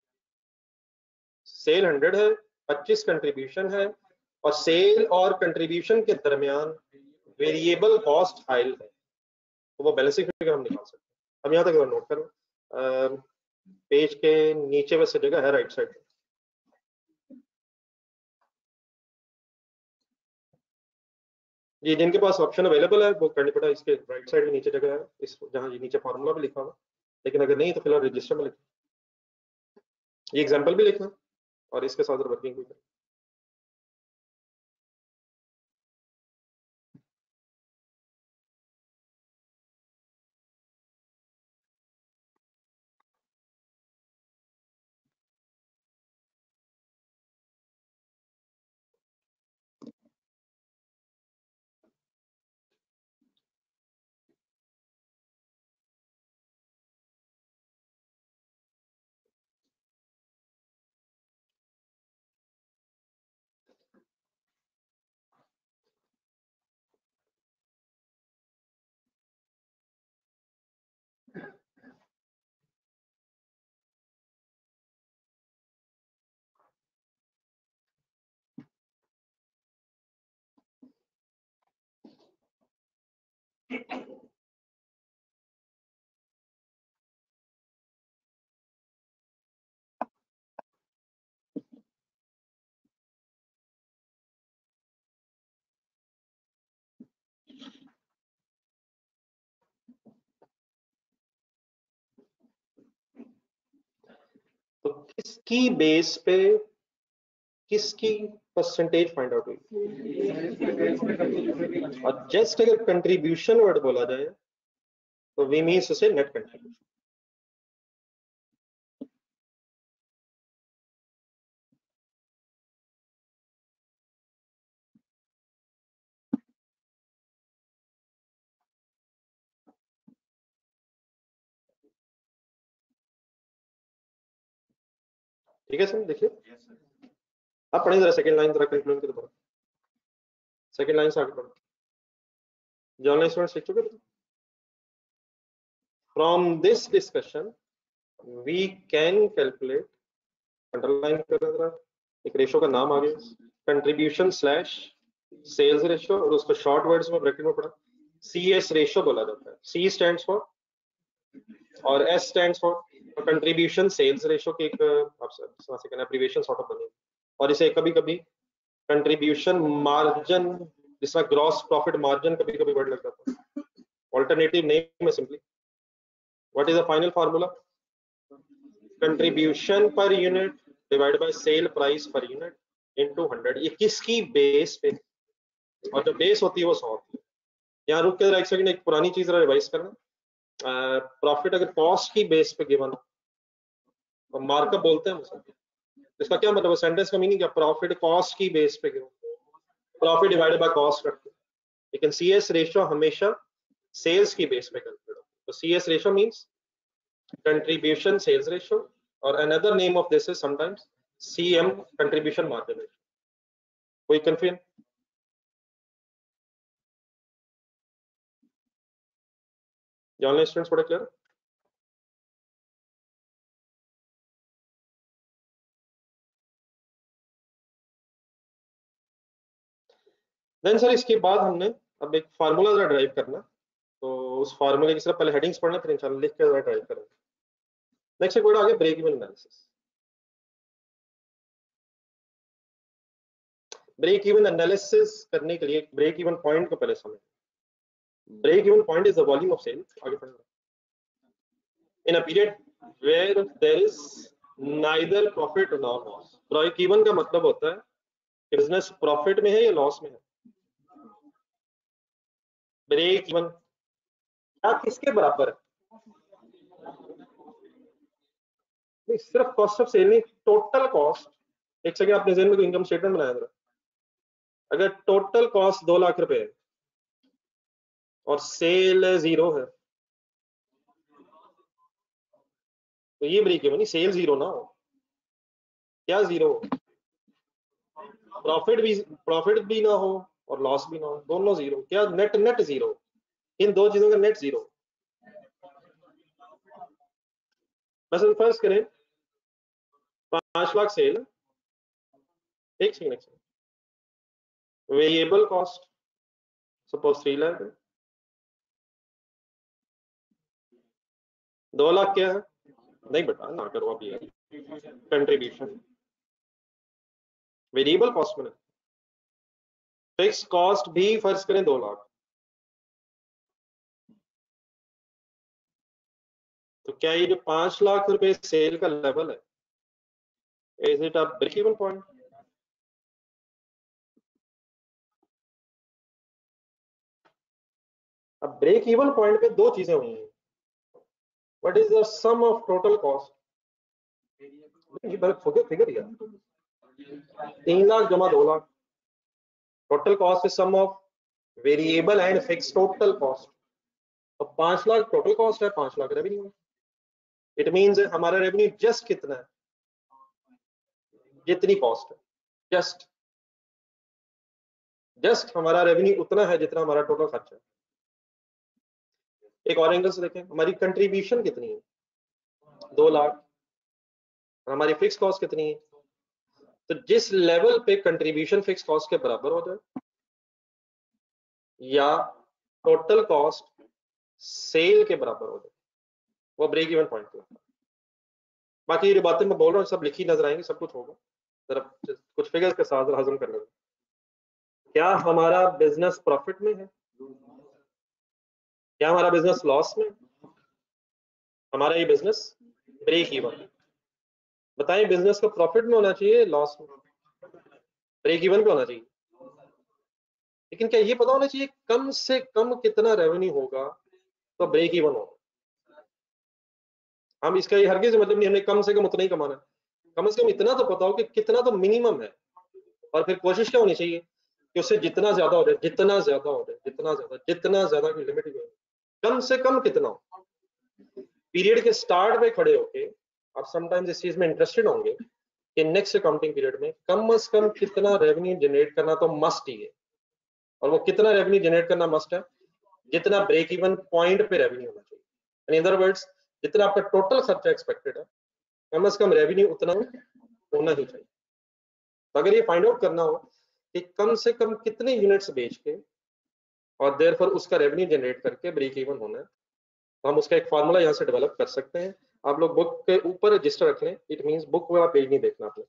सेल 100 है, 25 कंट्रीब्यूशन है, और सेल और कंट्रीब्यूशन के दरमियान वेरिएबल कॉस्ट आयल है, तो वो बैलेंसिंग फिगर हम निकाल सकते हैं। अब यहाँ तक नोट करो, पेज के नीचे वैसे जगह है राइट साइड। जी जिनके पास ऑप्शन अवेलेबल है वो करनी पड़ा, इसके राइट साइड में नीचे जगह है, इस जहाँ ये नीचे फार्मूला भी लिखा हुआ, लेकिन अगर नहीं तो फिलहाल रजिस्टर में लिखना, ये एग्जांपल भी लिखना और इसके साथ वर्किंग भी करना। तो किसकी बेस पे किसकी परसेंटेज फाइंड आउट हुई? और जस्ट अगर कंट्रीब्यूशन वर्ड बोला जाए तो वी मीन्स टू से नेट कंट्रीब्यूशन। ठीक है सर, देखिए आप पढ़े जरा सेकंड लाइन जरा कंक्लूड कर दो। सेकंड लाइन से आगे पढ़ो। जर्नल स्टूडेंट्स लिख चुके? From this discussion we can calculate, underline कर जरा, एक रेशो का नाम आ गया, कंट्रीब्यूशन स्लैश सेल्स रेशो, और उसको शॉर्ट वर्ड्स में ब्रैकेट में पढ़ा CS रेशो बोला जाता है। C स्टैंड्स फॉर और S stands for contribution sales ratio की एक आप समझ सकते हैं एब्रिविएशन सॉर्ट ऑफ बनी, और इसे कभी कभी कंट्रीब्यूशन मार्जिन, जिसमें ग्रॉस प्रॉफिट मार्जिन कभी कभी वर्ड लग जाता है। ऑल्टरनेटिव नेम है simply. What is the final formula? Contribution per unit divide by sale price per unit into 100। ये किसकी बेस पे? और जो बेस होती है वो 100 होती है। यहाँ रुक के एक सेकंड, एक पुरानी चीज रिवाइज करना। प्रॉफिट अगर कॉस्ट की बेस पे गिवन हो तो मार्कअप बोलते हैं उसे। इसका क्या मतलब है? सेंटेंस का मीनिंग क्या? प्रॉफिट कॉस्ट की बेस पे given, profit divided by cost करते हैं। लेकिन CS रेशियो हमेशा सेल्स की बेस पे कैलकुलेट होता है। तो CS ratio means contribution sales ratio, और another name of this is sometimes CM contribution margin ratio. कोई कंफ्यूजन? जर्नल स्टूडेंट्स थोड़ा क्लियर? देन सर इसके बाद हमने अब एक फार्मूला जरा ड्राइव करना, तो उस फार्मूले की सिर्फ पहले हेडिंग्स पढ़ना, फिर इंशाल्लाह लिख के जरा ड्राइव करेंगे। नेक्स्ट एक वर्ड आ गया break even analysis. Break even analysis करने के लिए ब्रेक इवन पॉइंट को पहले समझ। Break even point is the volume of sale, आगे पढ़ना, in a period where there is neither profit nor loss. Break even का मतलब होता है कि बिजनेस प्रॉफिट में है या लॉस में है। ब्रेक इवन क्या किसके बराबर है? नहीं, सिर्फ कॉस्ट ऑफ सेल नहीं, टोटल कॉस्ट। एक सेकंड अपने जेन में कोई इनकम स्टेटमेंट बनाया जरा। अगर टोटल कॉस्ट 2 लाख रुपए है और सेल 0 है तो ये ब्रेक इवन नहीं, सेल 0 ना हो। क्या 0? प्रॉफिट भी ना हो और लॉस भी ना हो, दोनों 0। क्या नेट नेट 0? इन दो चीजों का नेट 0। बस फर्ज करें 5 लाख सेल, एक second, variable cost suppose 3 lakh है, 2 लाख क्या है? नहीं बेटा ना करो अभी, कंट्रीब्यूशन वेरिएबल कॉस्ट में। फिक्स कॉस्ट भी फर्ज करें 2 लाख, तो क्या ये जो 5 लाख रुपए सेल का लेवल है, is it a break even point? अब ब्रेक इवन पॉइंट पे दो चीजें हुई हैं। What is the sum of total cost? Figure दिया 3 लाख जमा 2 lakh, total cost is sum of variable and fix total cost. तो 5 लाख टोटल कॉस्ट है, 5 लाख रेवेन्यू है। इट मींस हमारा रेवेन्यू जस्ट कितना है? जितनी कॉस्ट है, जस्ट हमारा रेवेन्यू उतना है जितना हमारा टोटल खर्चा है। एक और एंगल से देखें, हमारी कंट्रीब्यूशन कितनी है? 2 लाख। और हमारी फिक्स कॉस्ट कितनी है? तो जिस लेवल पे कंट्रीब्यूशन फिक्स कॉस्ट के बराबर हो जाए या टोटल कॉस्ट सेल के बराबर हो जाए, वो ब्रेक इवन पॉइंट है। बाकी ये बातें मैं बोल रहा हूँ सब लिखी नजर आएंगी, सब कुछ होगा, जरा कुछ फिगर्स के साथ हजम कर लेंगे। क्या हमारा बिजनेस प्रॉफिट में है? क्या हमारा बिजनेस लॉस में? हमारा ये बिजनेस ब्रेक इवन। बताएं बिजनेस का प्रॉफिट में होना चाहिए लॉस में? ब्रेक इवन पे होना चाहिए, लेकिन क्या ये पता होना चाहिए कम से कम कितना रेवेन्यू होगा तो ब्रेक इवन होगा। हम इसका ये हरगिज मतलब नहीं हमें कम से कम उतना ही कमाना है, कम से कम इतना तो पता हो कि कितना तो मिनिमम है, और फिर कोशिश क्या होनी चाहिए कि उससे जितना ज्यादा हो जाए, जितना ज्यादा हो जाए, जितना ज्यादा की लिमिट भी कम से कम कितना हो। पीरियड के स्टार्ट पे खड़े होके आप समटाइम्स इस चीज में इंटरेस्टेड होंगे कि नेक्स्ट अकाउंटिंग पीरियड में कम से कम कितना रेवेन्यू जनरेट करना तो मस्ट ही है, और वो कितना रेवेन्यू जनरेट करना मस्ट है, जितना ब्रेक इवन पॉइंट पे रेवेन्यू होना चाहिए। इन अदर वर्ड्स जितना आपका टोटल खर्चा एक्सपेक्टेड है कम से कम रेवेन्यू उतना होना ही चाहिए। तो अगर ये फाइंड आउट करना हो कि कम से कम कितने यूनिट्स बेच के और देयरफॉर उसका रेवेन्यू जनरेट करके ब्रेक इवन होना है, तो हम उसका एक फार्मूला यहाँ से डेवलप कर सकते हैं। आप लोग बुक के ऊपर रजिस्टर रख लें, इट मींस बुक वाला पेज नहीं देखना आपने।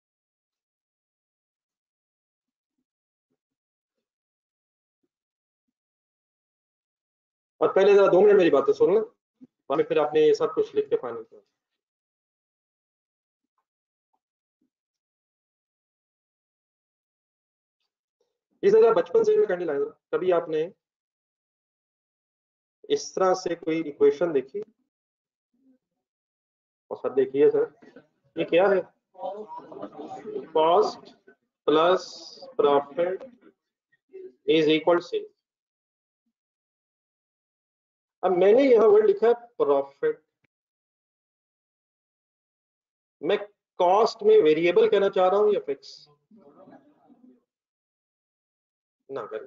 और पहले जरा 2 मिनट मेरी बातें सुन लो, हमें फिर आपने ये सब कुछ लिख के फाइनल किया। ये जरा बचपन से कैंडल लाइन, कभी आपने इस तरह से कोई इक्वेशन देखी? और सर देखिए सर, ये क्या है? Cost plus profit is equal से, अब मैंने यह वर्ड लिखा है प्रॉफिट, मैं कॉस्ट में वेरिएबल कहना चाह रहा हूं या फिक्स? ना कर,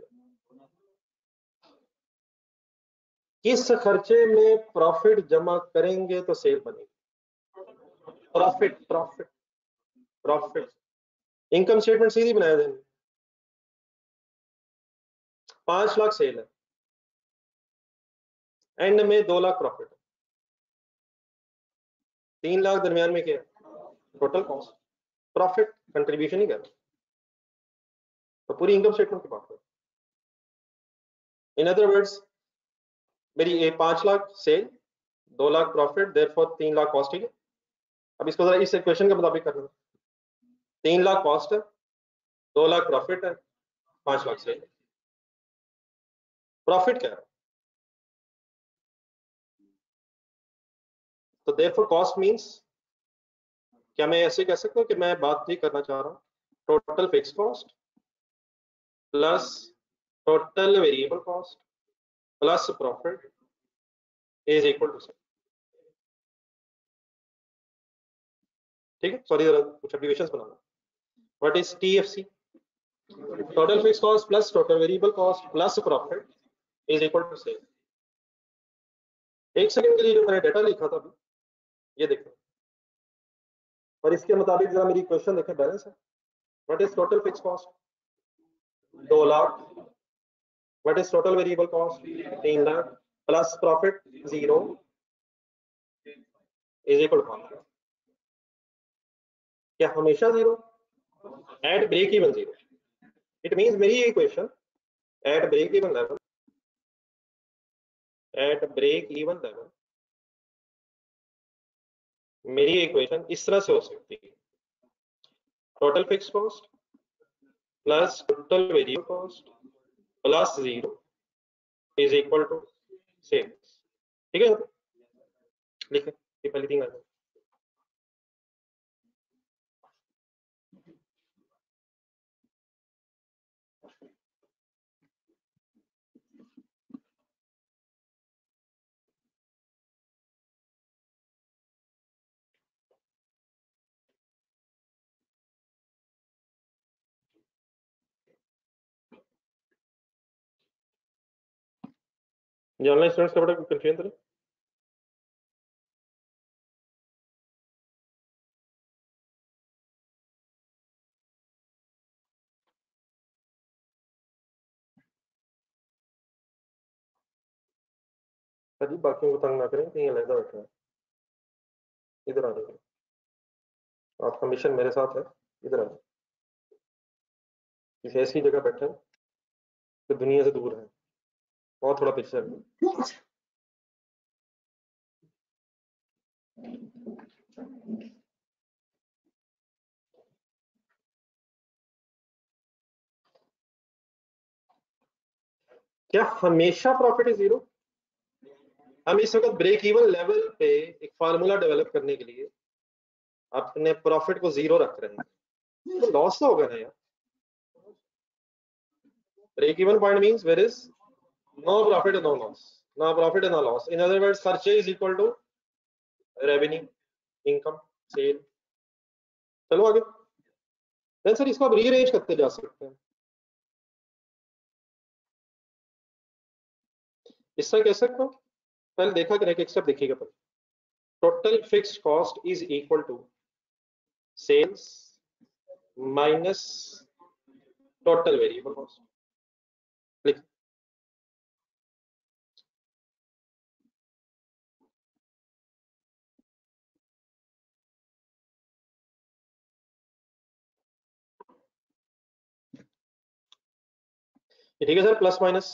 किस खर्चे में प्रॉफिट जमा करेंगे तो सेल बनेगी? Profit profit profit. Income statement सीधी बनाया देंगे, 5 लाख सेल है, एंड में 2 लाख प्रॉफिट है, 3 लाख दरमियान में क्या है? टोटल कॉस्ट, प्रॉफिट कंट्रीब्यूशन ही कर रहा, तो पूरी इनकम स्टेटमेंट की बात है। इन अदर वर्ड्स मेरी ये 5 lakh sale, 2 lakh profit, therefore 3 lakh cost, ठीक है। अब इसको जरा इस इक्वेशन के मुताबिक करना, 3 लाख कॉस्ट है, 2 लाख प्रॉफिट है, 5 लाख सेल, प्रॉफिट क्या है? तो देयरफॉर कॉस्ट मींस, क्या मैं ऐसे कह सकता हूँ कि मैं बात ही करना चाह रहा हूँ total fix cost plus total variable cost plus profit is equal to, ठीक है। सॉरी जरा कुछ एप्लीकेशंस बनाना। What is TFC? Total fix cost plus total variable cost plus profit is equal to sale. एक सेकंड के लिए जो मैंने डेटा लिखा था अभी, ये देखो, और इसके मुताबिक जरा मेरी क्वेश्चन देखें, बैलेंस है। What is total fix cost? 2 lakh. What is total variable cost? 3 lakh plus profit 0 is equal to, क्या हमेशा 0? At break even 0। It means मेरी ये equation at break even level, at break even level मेरी इक्वेशन इस तरह से हो सकती है, total fix cost plus total variable cost plus 0 is equal to sales, ठीक है। लिखे ये पहली थिंग आ जाए। ये ऑनलाइन स्टूडेंट्स का बड़ा कंफ्यूजन तो नहीं? अजीब, बाकियों को तंग ना करें, कहीं अलग बैठा है, इधर आ जाइए, आपका मिशन मेरे साथ है, इधर आ जाइए। किसी ऐसी जगह बैठे तो दुनिया से दूर है, बहुत थोड़ा पीछे है। क्या हमेशा प्रॉफिट इज जीरो? हम इस वक्त ब्रेक इवन लेवल पे एक फार्मूला डेवलप करने के लिए अपने प्रॉफिट को जीरो रख रहे हैं, तो लॉस तो होगा ना यार। Break even point means where is no profit no loss, no profit no loss. In other words खर्चे is equal to revenue, income, sale. चलो आगे। देन सर इसको आप रीअरेंज करते जा सकते हैं। इस तरह कह सकते हो, पहले देखा करें, एक स्टेप देखिएगा पहले। Total fixed cost is equal to sales minus total variable cost. लिख। ठीक है सर, प्लस माइनस।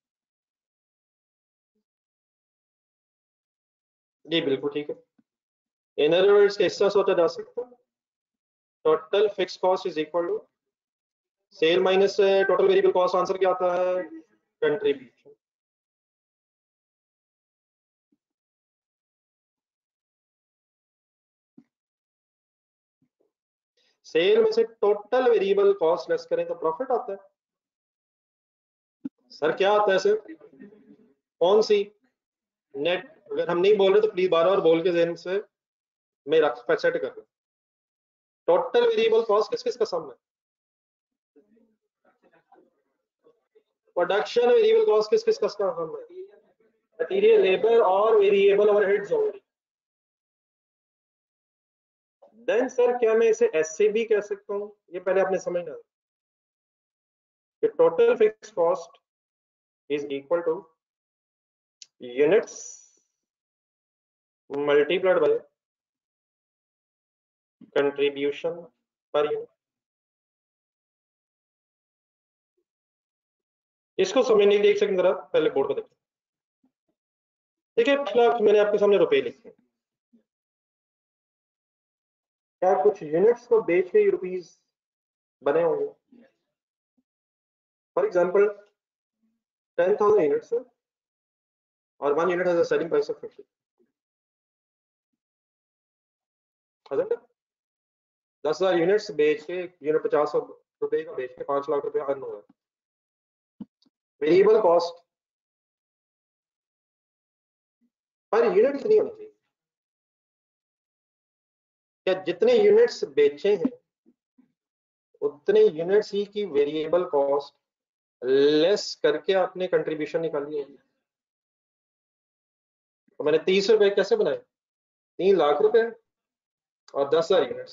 जी बिल्कुल ठीक है। इन अदर वर्ड्स कैसा सोचा जा सकता है, total fix cost is equal to sale minus total variable cost. Answer क्या आता है? कंट्रीब्यूशन। सेल में से टोटल वेरिएबल कॉस्ट लेस करें तो प्रॉफिट आता है। सर क्या आता है सर? कौन सी? नेट। अगर हम नहीं बोल रहे तो प्लीज बार बार बोल के जहन से मैं रख सेट कर रहा हूं। टोटल वेरिएबल कॉस्ट किस किस का सम है? प्रोडक्शन वेरिएबल कॉस्ट किस किस का सम है? मटेरियल, लेबर और variable overheads only. Then sir क्या मैं इसे ऐसे भी कह सकता हूं, ये पहले आपने समझना है कि total fix cost is equal to units multiplied by contribution per unit. इसको समझने के लिए एक सेकंड जरा पहले बोर्ड पर देखिए। ठीक है, पिछला मैंने आपके सामने रुपए लिखे, क्या कुछ यूनिट्स को बेच के रुपीज बने होंगे? फॉर एग्जांपल 10,000 यूनिट्स और 1 unit has a selling price of 50, hasn't it? 10,000 units बेच के यूनिट 50 रुपए का बेच के 5 लाख रुपए अर्न हुआ। वेरिएबल कॉस्ट पर यूनिट कितनी होनी चाहिए? क्या जितने यूनिट्स बेचे हैं उतने यूनिट्स ही की वेरिएबल कॉस्ट लेस करके आपने कंट्रीब्यूशन निकाली होगी? तो मैंने 30 रुपए कैसे बनाए? 3 लाख रुपए और 10,000 यूनिट्स।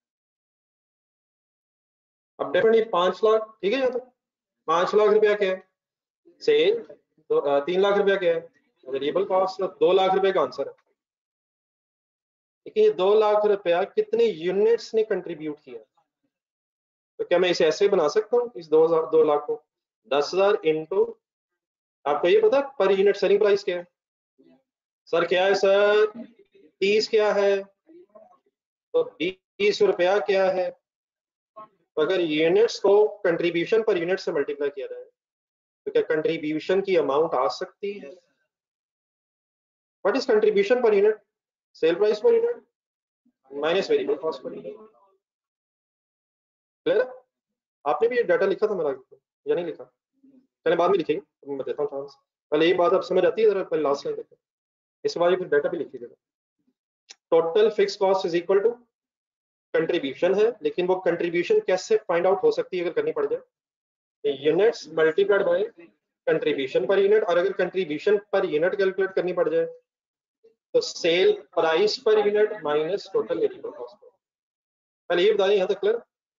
अब डेफिनेटली 5 लाख, ठीक है। तो 5 लाख रुपया क्या है? सेल। तो 3 लाख रुपया क्या है? Variable cost. 2 लाख रुपए का आंसर है। लेकिन ये 2 लाख रुपया कितने यूनिट्स ने कंट्रीब्यूट किया? तो क्या मैं इसे ऐसे बना सकता हूँ, इस 2 लाख को 10,000 इंटू, आपको ये पता पर यूनिट सेलिंग प्राइस क्या है? सर क्या है सर? 30 क्या है? तो 20 रुपया क्या है? तो अगर यूनिट्स को कंट्रीब्यूशन पर यूनिट से मल्टीप्लाई किया जाए तो क्या कंट्रीब्यूशन की अमाउंट आ सकती है? What is contribution per unit? Sale price per unit minus variable cost per unit. Clear है? आपने भी ये डाटा लिखा था मेरा या नहीं लिखा? पहले बाद में लिखिए, मैं देता हूँ चांस। पहले ये बात आप समझ आती है जरा, पहले लास्ट लाइन देखो, इसके बाद फिर डाटा भी लिखिएगा। Total fix cost is equal to contribution है, लेकिन वो कंट्रीब्यूशन कैसे फाइंड आउट हो सकती है अगर करनी पड़ जाए? Units multiplied by contribution per unit, और अगर कंट्रीब्यूशन पर यूनिट कैलकुलेट करनी पड़ जाए तो sale price per unit minus total variable cost. पहले ये बता दें, यहाँ तक क्लियर?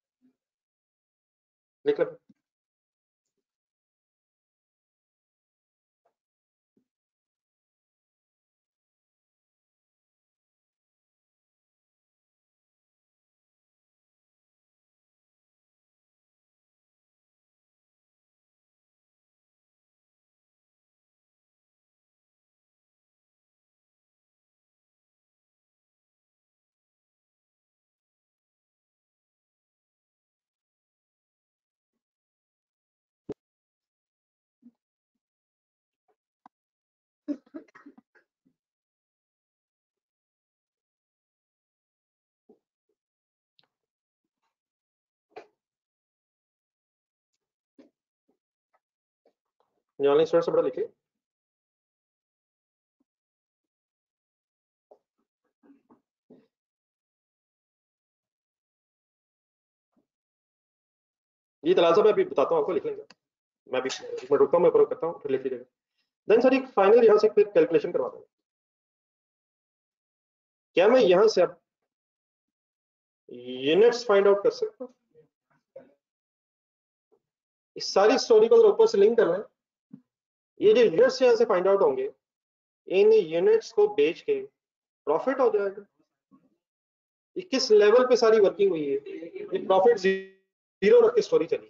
लिख लो। ये ऑनलाइन स्टूडेंट से बड़ा लिखिए। ये दलाल साहब मैं अभी बताता हूँ आपको, लिख लेंगे। मैं भी एक मिनट रुकता हूँ, मैं ऊपर करता हूँ, फिर लिख लीजिएगा। देन सर एक फाइनल यहाँ से कैलकुलेशन करवा दें। क्या मैं यहाँ से अब यूनिट्स फाइंड आउट कर सकता हूँ? इस सारी स्टोरी को अगर ऊपर से लिंक कर लें, ये जो यूनिट्स यहाँ से फाइंड आउट होंगे, इन यूनिट्स को बेच के प्रॉफिट हो जाएगा। किस लेवल पे सारी वर्किंग हुई है, ये प्रॉफिट जीरो रख के स्टोरी चली।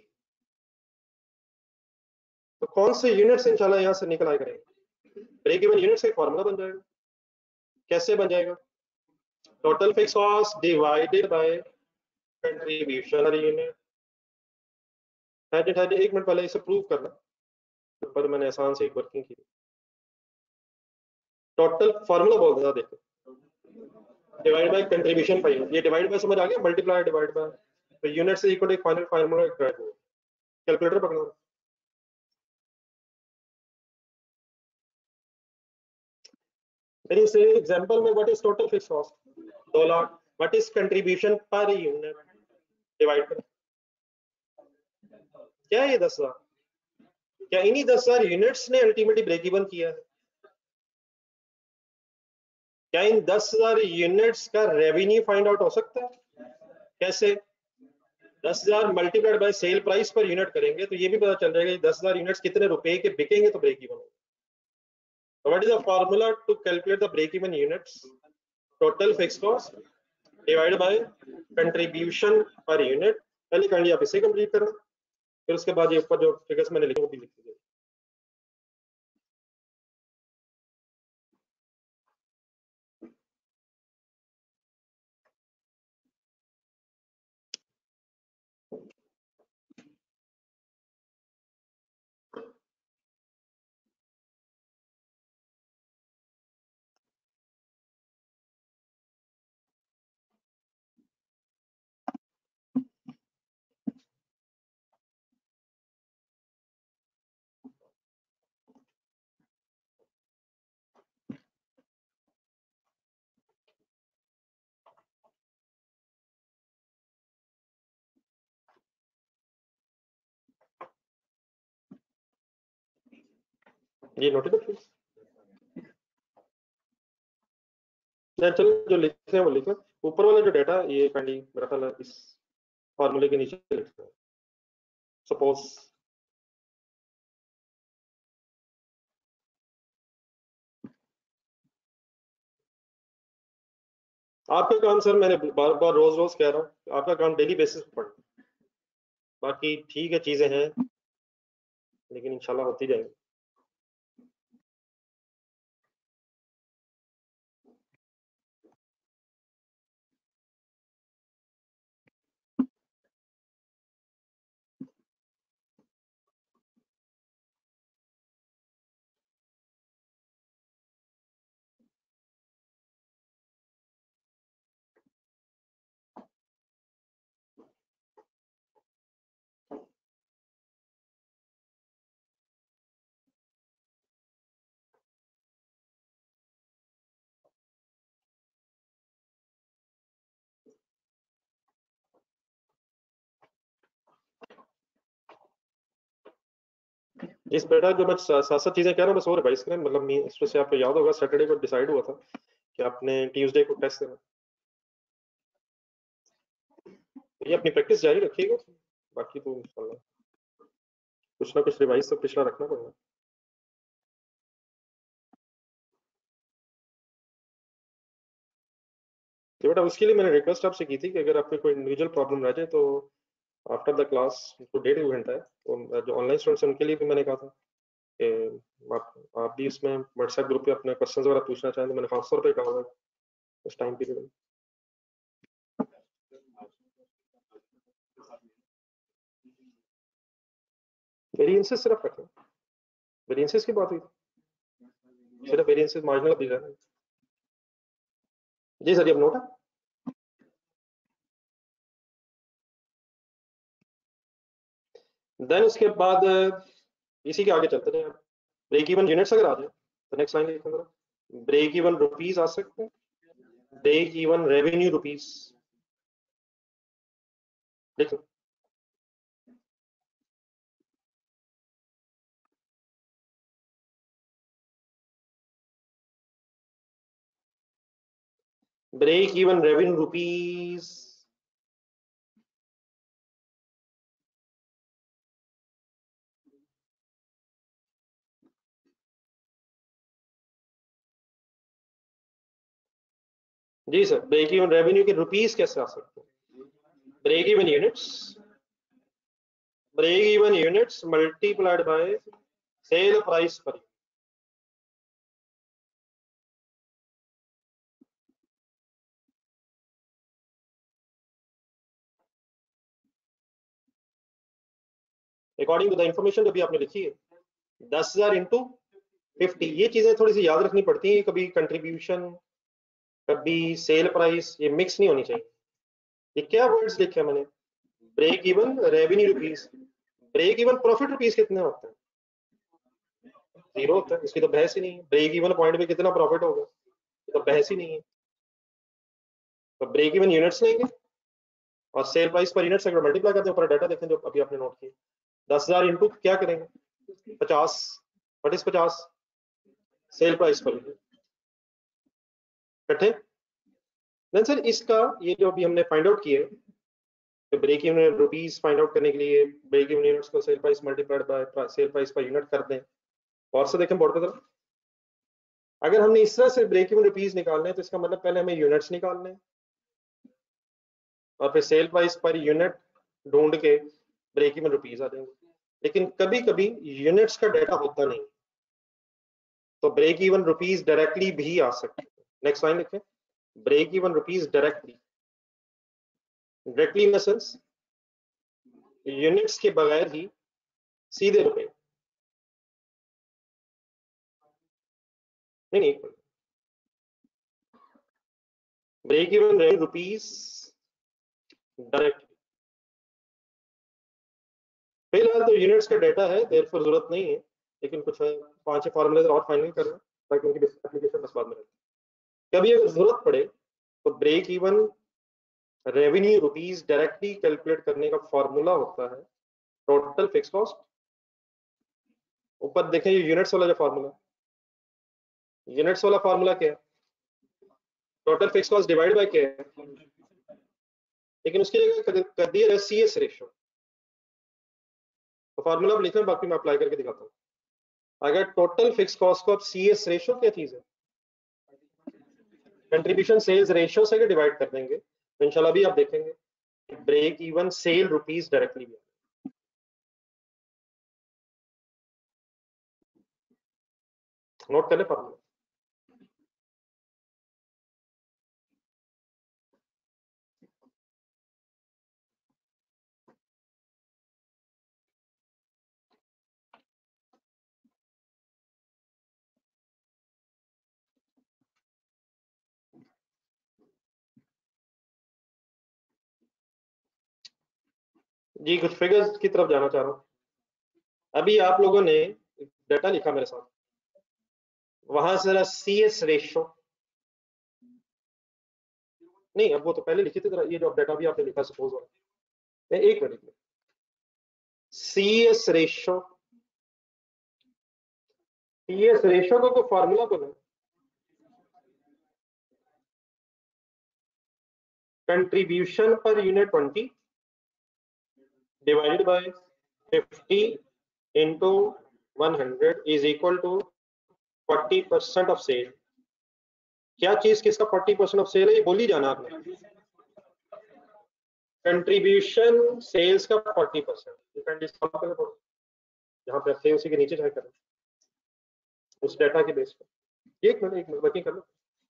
तो कौन से यूनिट्स इंशाल्लाह यहाँ से निकल आए करेंगे? ब्रेक इवन यूनिट्स का फॉर्मूला बन जाएगा। कैसे बन जाएगा? Total fix cost divided by contribution unit. एक मिनट पहले इसे प्रूव करना, पर मैंने आसान से एक वर्किंग की। टोटल फॉर्मूला बोल रहा देखो, डिवाइड बाय कंट्रीब्यूशन पाई, ये डिवाइड बाय समझ आ गया, मल्टीप्लाई डिवाइड बाय, तो यूनिट से equal to final formula calculator पकड़ना। मेरी से एग्जांपल में what is total fix cost 2 lakh, what is contribution per unit, divide कर, क्या है ये 10,000? क्या इन्हीं 10,000 यूनिट्स ने अल्टीमेटली ब्रेक इवन किया है? क्या इन 10,000 यूनिट्स का रेवेन्यू फाइंड आउट हो सकता है? कैसे? 10,000 multiplied by sale price per unit करेंगे तो ये भी पता चल जाएगा 10,000 यूनिट्स कितने रुपए के बिकेंगे तो ब्रेक इवन होगा। So what is the formula to calculate the break even units? Total fixed cost divided by contribution per unit। पहले काइंडली आप इसे कंप्लीट करना, फिर उसके बाद ये ऊपर जो फिगर्स मैंने लिखे वो भी लिख दीजिए। ये नोटेड है प्लीज। चलो जो लिखते हैं वो लिखो, ऊपर वाला जो डाटा ये काइंडली मेरा ख्याल है इस फार्मूले के नीचे लिखते हैं। सपोज आपका काम सर, मैंने बार बार रोज रोज कह रहा हूँ, आपका काम डेली बेसिस पर पढ़ना। बाकी ठीक है, चीजें हैं लेकिन इंशाल्लाह होती जाएंगी। इस बेटा जो मैं साथ साथ चीजें कह रहा हूँ बस और रिवाइज करें, मतलब इसमें से आपको याद होगा सैटरडे को डिसाइड हुआ था कि आपने ट्यूसडे को टेस्ट देना, तो ये अपनी प्रैक्टिस जारी रखिएगा। बाकी तो इंशाल्लाह कुछ ना कुछ रिवाइज तो पिछला रखना पड़ेगा। तो बेटा उसके लिए मैंने रिक्वेस्ट आपसे की थी कि अगर आपको कोई इंडिविजुअल प्रॉब्लम रह जाए तो आफ्टर द क्लास, तो 1.5 घंटा है, तो जो ऑनलाइन स्टूडेंट्स हैं उनके लिए भी मैंने कहा था कि आप भी इसमें व्हाट्सएप ग्रुप पे अपने क्वेश्चन वगैरह पूछना चाहें तो मैंने खास तौर पर कहा हुआ है उस टाइम पीरियड में। वेरिएंसेस सिर्फ रखें, वेरिएंसेस की बात हुई थी, सिर्फ वेरिएंसेस मार्जिनल दिख रहा है। जी सर, ये अब नोट है। देन उसके बाद इसी के आगे चलते हैं। ब्रेक इवन यूनिट्स अगर आ जाए तो नेक्स्ट लाइन लिखो, ब्रेक इवन रुपीज आ सकते हैं, ब्रेक इवन रेवेन्यू रुपीज देखो। ब्रेक इवन रेवेन्यू रुपीज, जी सर, ब्रेक इवन रेवेन्यू के रुपीज कैसे आ सकते हैं? Break even units, break even units multiplied by sale price per. According to the information जो भी आपने लिखी है, 10,000 इंटू 50, ये चीजें थोड़ी सी याद रखनी पड़ती है, कभी कंट्रीब्यूशन कभी सेल प्राइस, ये मिक्स नहीं होनी चाहिए। ये क्या वर्ड्स लिखे मैंने? Break even revenue rupees, break even profit rupees कितने होते हैं? 0 होता है, इसकी तो बहस ही नहीं है। ब्रेक इवन पॉइंट पे कितना प्रॉफिट होगा, ये तो बहस ही नहीं है। तो ब्रेक इवन यूनिट्स लेंगे और सेल प्राइस पर यूनिट्स अगर मल्टीप्लाई करते हैं, ऊपर डाटा देखें जो अभी आपने नोट किया, 10,000 इंटू क्या करेंगे 50, what is 50? Sale price per unit, कटे। देन सर इसका ये जो अभी हमने फाइंड आउट किए, तो break even rupees find out करने के लिए ब्रेक इवन यूनिट्स को sale price multiplied by sale price per unit कर दें। और से देखें बोर्ड की तरफ, अगर हमने इस तरह से ब्रेक इवन रुपीज निकालने हैं तो इसका मतलब पहले हमें यूनिट्स निकालने हैं और फिर सेल प्राइस पर यूनिट ढूंढ के ब्रेक इवन रुपीज आ जाएंगे। लेकिन कभी कभी यूनिट्स का डाटा होता नहीं, तो ब्रेक इवन रुपीज डायरेक्टली भी आ सकते हैं। नेक्स्ट लाइन लिखें, break even rupees directly, directly in the sense units के बगैर ही सीधे रुपए। नहीं, ब्रेक इवन रुपीज डायरेक्टली, फिलहाल तो यूनिट्स का डाटा है, देयरफॉर जरूरत नहीं है, लेकिन कुछ 5-6 फॉर्मूले और फाइनल कर रहे हैं ताकि उनकी एप्लीकेशन बस बाद में रहे। कभी अगर जरूरत पड़े तो break even revenue rupees directly calculate करने का फॉर्मूला होता है टोटल फिक्स कॉस्ट। ऊपर देखें ये यूनिट्स वाला जो फॉर्मूला, यूनिट्स वाला फॉर्मूला क्या है? Total fix cost divide by क्या है, लेकिन उसकी जगह कर दिया CS रेशियो। तो फॉर्मूला अब लिखना, बाकी मैं अप्लाई करके दिखाता हूँ। अगर टोटल फिक्स कॉस्ट को अब CS रेशियो क्या चीज है, कंट्रीब्यूशन सेल्स रेशियो से डिवाइड कर देंगे तो इंशाल्लाह भी आप देखेंगे break even sale rupees directly भी। नोट कर ले फॉर्मूला। जी कुछ फिगर्स की तरफ जाना चाह रहा हूँ। अभी आप लोगों ने डाटा लिखा मेरे साथ, वहां से जरा CS रेशियो, नहीं अब वो तो पहले लिखे थे, जरा ये जो डाटा भी आपने लिखा सपोज वाला, एक मिनट में CS रेशियो, CS रेशियो को फॉर्मूला बोला, contribution per unit 20 divided by 50 into 100 is equal to 40% of sale. क्या चीज किसका 40% ऑफ सेल है, ये बोल ही जाना आपने। कंट्रीब्यूशन सेल्स का 40%, जहां पे थे उसी के नीचे जाकर करें उस डाटा के बेस पर। एक मिनट वर्किंग कर लो।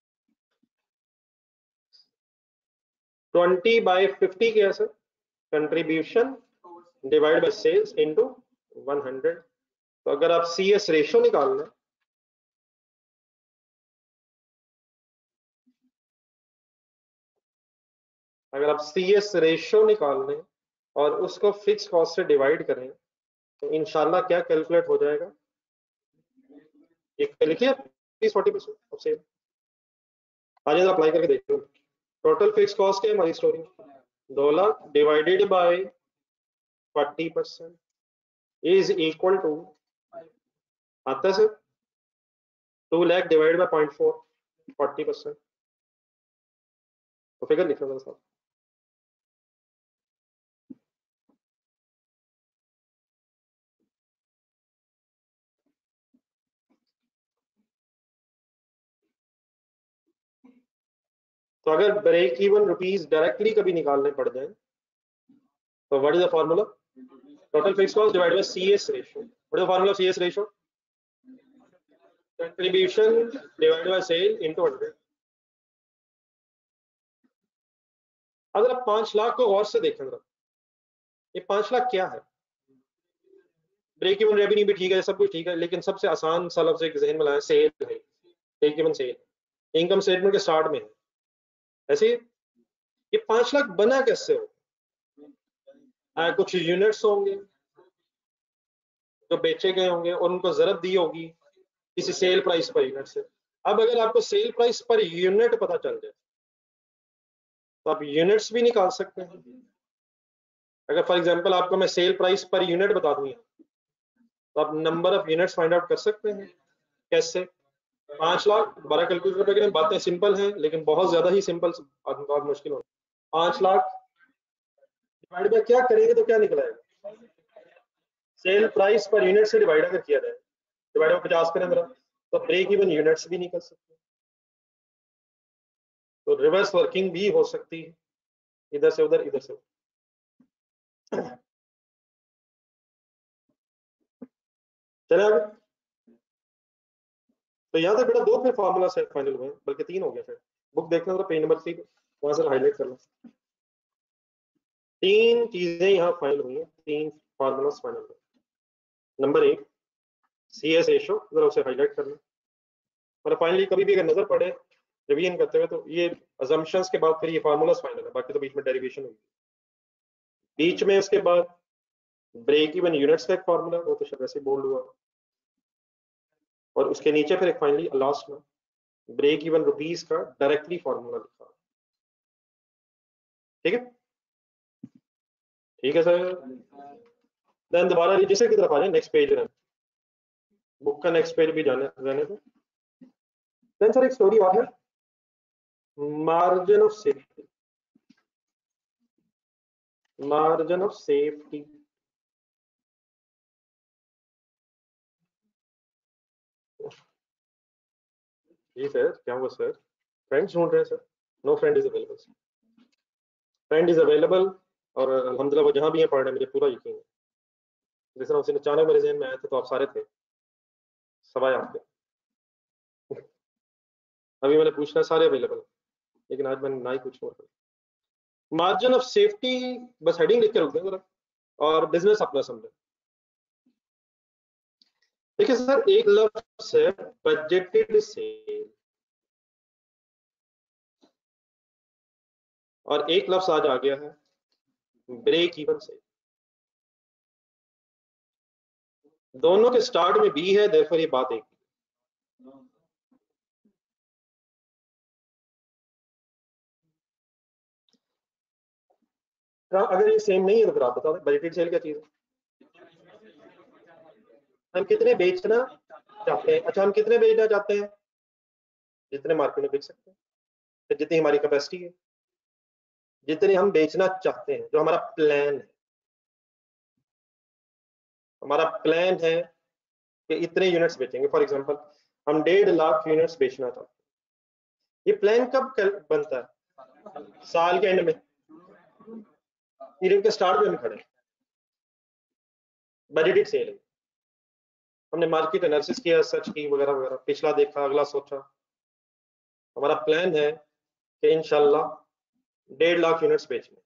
20/50 क्या है sir, contribution divide by sales into 100। तो अगर आप CS रेशियो निकालना, अगर आप CS रेशियो निकाल लें और उसको फिक्स कॉस्ट से डिवाइड करें तो इंशाल्लाह क्या कैलकुलेट हो जाएगा, एक लिखिए 30-40% ऑफ सेल। आज अप्लाई करके देखो। टोटल फिक्स कॉस्ट क्या है हमारी story, 2 lakh divided by 40% is equal to, आता है सर, 2 लाख डिवाइड बाय 0.4, 40%। तो फिगर लिख लो साहब। तो अगर ब्रेक इवन रुपीस डायरेक्टली कभी निकालने पड़ जाए तो what is the formula, total fix cost divided by CS ratio. What is the formula of CS ratio, contribution divided by sale into 100। अगर आप 5 लाख को गौर से देखें जरा, ये 5 लाख क्या है, ब्रेक इवन रेवेन्यू भी ठीक है, सब कुछ ठीक है, लेकिन सबसे आसान सा लफ्ज एक जहन में लाया, सेल है, break even sale income statement के स्टार्ट में है। ऐसे ये 5 लाख बना कैसे हो, कुछ यूनिट्स होंगे जो बेचे गए होंगे और उनको जरूरत दी होगी किसी सेल प्राइस पर यूनिट से। अब अगर आपको सेल प्राइस पर यूनिट पता चल जाए तो आप यूनिट्स भी निकाल सकते हैं। अगर फॉर एग्जांपल आपको मैं सेल प्राइस पर यूनिट बता दूंगा तो आप number of units find out कर सकते हैं। कैसे, 5 लाख 12 कैलकुलेटर पे बातें सिंपल हैं, लेकिन बहुत ज्यादा ही सिंपल बहुत मुश्किल हो। 5 लाख डिवाइड बाय क्या करेंगे तो क्या निकलेगा, सेल प्राइस पर यूनिट से डिवाइड अगर किया जाए, डिवाइड बाय 50 करें मेरा, तो ब्रेक इवन यूनिट्स भी निकल सकते हैं। तो रिवर्स वर्किंग भी हो सकती है, इधर से उधर इधर से उधर। चले आगे। तो यहाँ तक बेटा 2 फिर फार्मूला से फाइनल हुए, बल्कि 3 हो गया। फिर बुक देखना जरा, पेज नंबर 3 वहां से हाईलाइट करना। 3 चीजें यहाँ फाइनल हुई हैं, 3 फार्मूला फाइनल हुए। नंबर 1 सीएस रेशो, जरा उसे हाईलाइट करना। और फाइनली कभी भी अगर नजर पड़े रिवीजन करते हुए तो ये अजम्पशंस के बाद फिर ये फार्मूलास फाइनल है, बाकी तो बीच में डेरिवेशन होगी। बीच में उसके बाद ब्रेक इवन यूनिट्स का एक फार्मूला, वो तो शायद वैसे बोल्ड हुआ, और उसके नीचे फिर एक फाइनली लास्ट में ब्रेक इवन रुपीस का डायरेक्टली फार्मूला लिखा। ठीक है, ठीक है सर। देन दोबारा रजिस्टर की तरफ आ जाए, नेक्स्ट पेज है, बुक का नेक्स्ट पेज भी जाने रहने दो। देन सर एक स्टोरी और है, margin of safety, margin of safety. जी सर, क्या हुआ सर, फ्रेंड्स ढूंढ रहे हैं sir, no friend is available, friend is available. और अल्हम्दुलिल्लाह वो जहां भी हैं पढ़ रहे हैं, मुझे पूरा यकीन है। जिस तरह उसे अचानक मेरे जहन में आया था तो आप सारे थे, सवाए आपके। अभी मैंने पूछना सारे अवेलेबल, लेकिन आज मैंने ना ही कुछ और। मार्जिन ऑफ सेफ्टी बस हेडिंग लिख के रख दें जरा, और बिजनेस अपना समझे। देखिए सर, एक लफ्ज है बजटेड सेल, और एक लफ्ज आज आ गया है ब्रेक इवन सेल। दोनों के स्टार्ट में बी है, देयरफॉर ये बात एक। अगर ये सेम नहीं है तो फिर आप बता दें बजटेड सेल क्या चीज है। हम कितने बेचना चाहते हैं, अच्छा हम कितने बेचना चाहते हैं, जितने मार्केट में बेच सकते हैं, तो जितनी हमारी कैपेसिटी है, जितने हम बेचना चाहते हैं, जो हमारा प्लान है। हमारा प्लान है कि इतने यूनिट्स बेचेंगे, फॉर एग्जांपल हम 1.5 लाख यूनिट्स बेचना चाहते हैं। ये प्लान कब बनता है, साल के एंड में, पीरियड के स्टार्ट में हम खड़े, बजटेड सेल है। हमने मार्केट एनालिसिस किया, सर्च की वगैरह वगैरह, पिछला देखा, अगला सोचा। हमारा प्लान है कि इंशाल्लाह 1.5 लाख यूनिट्स बेचने।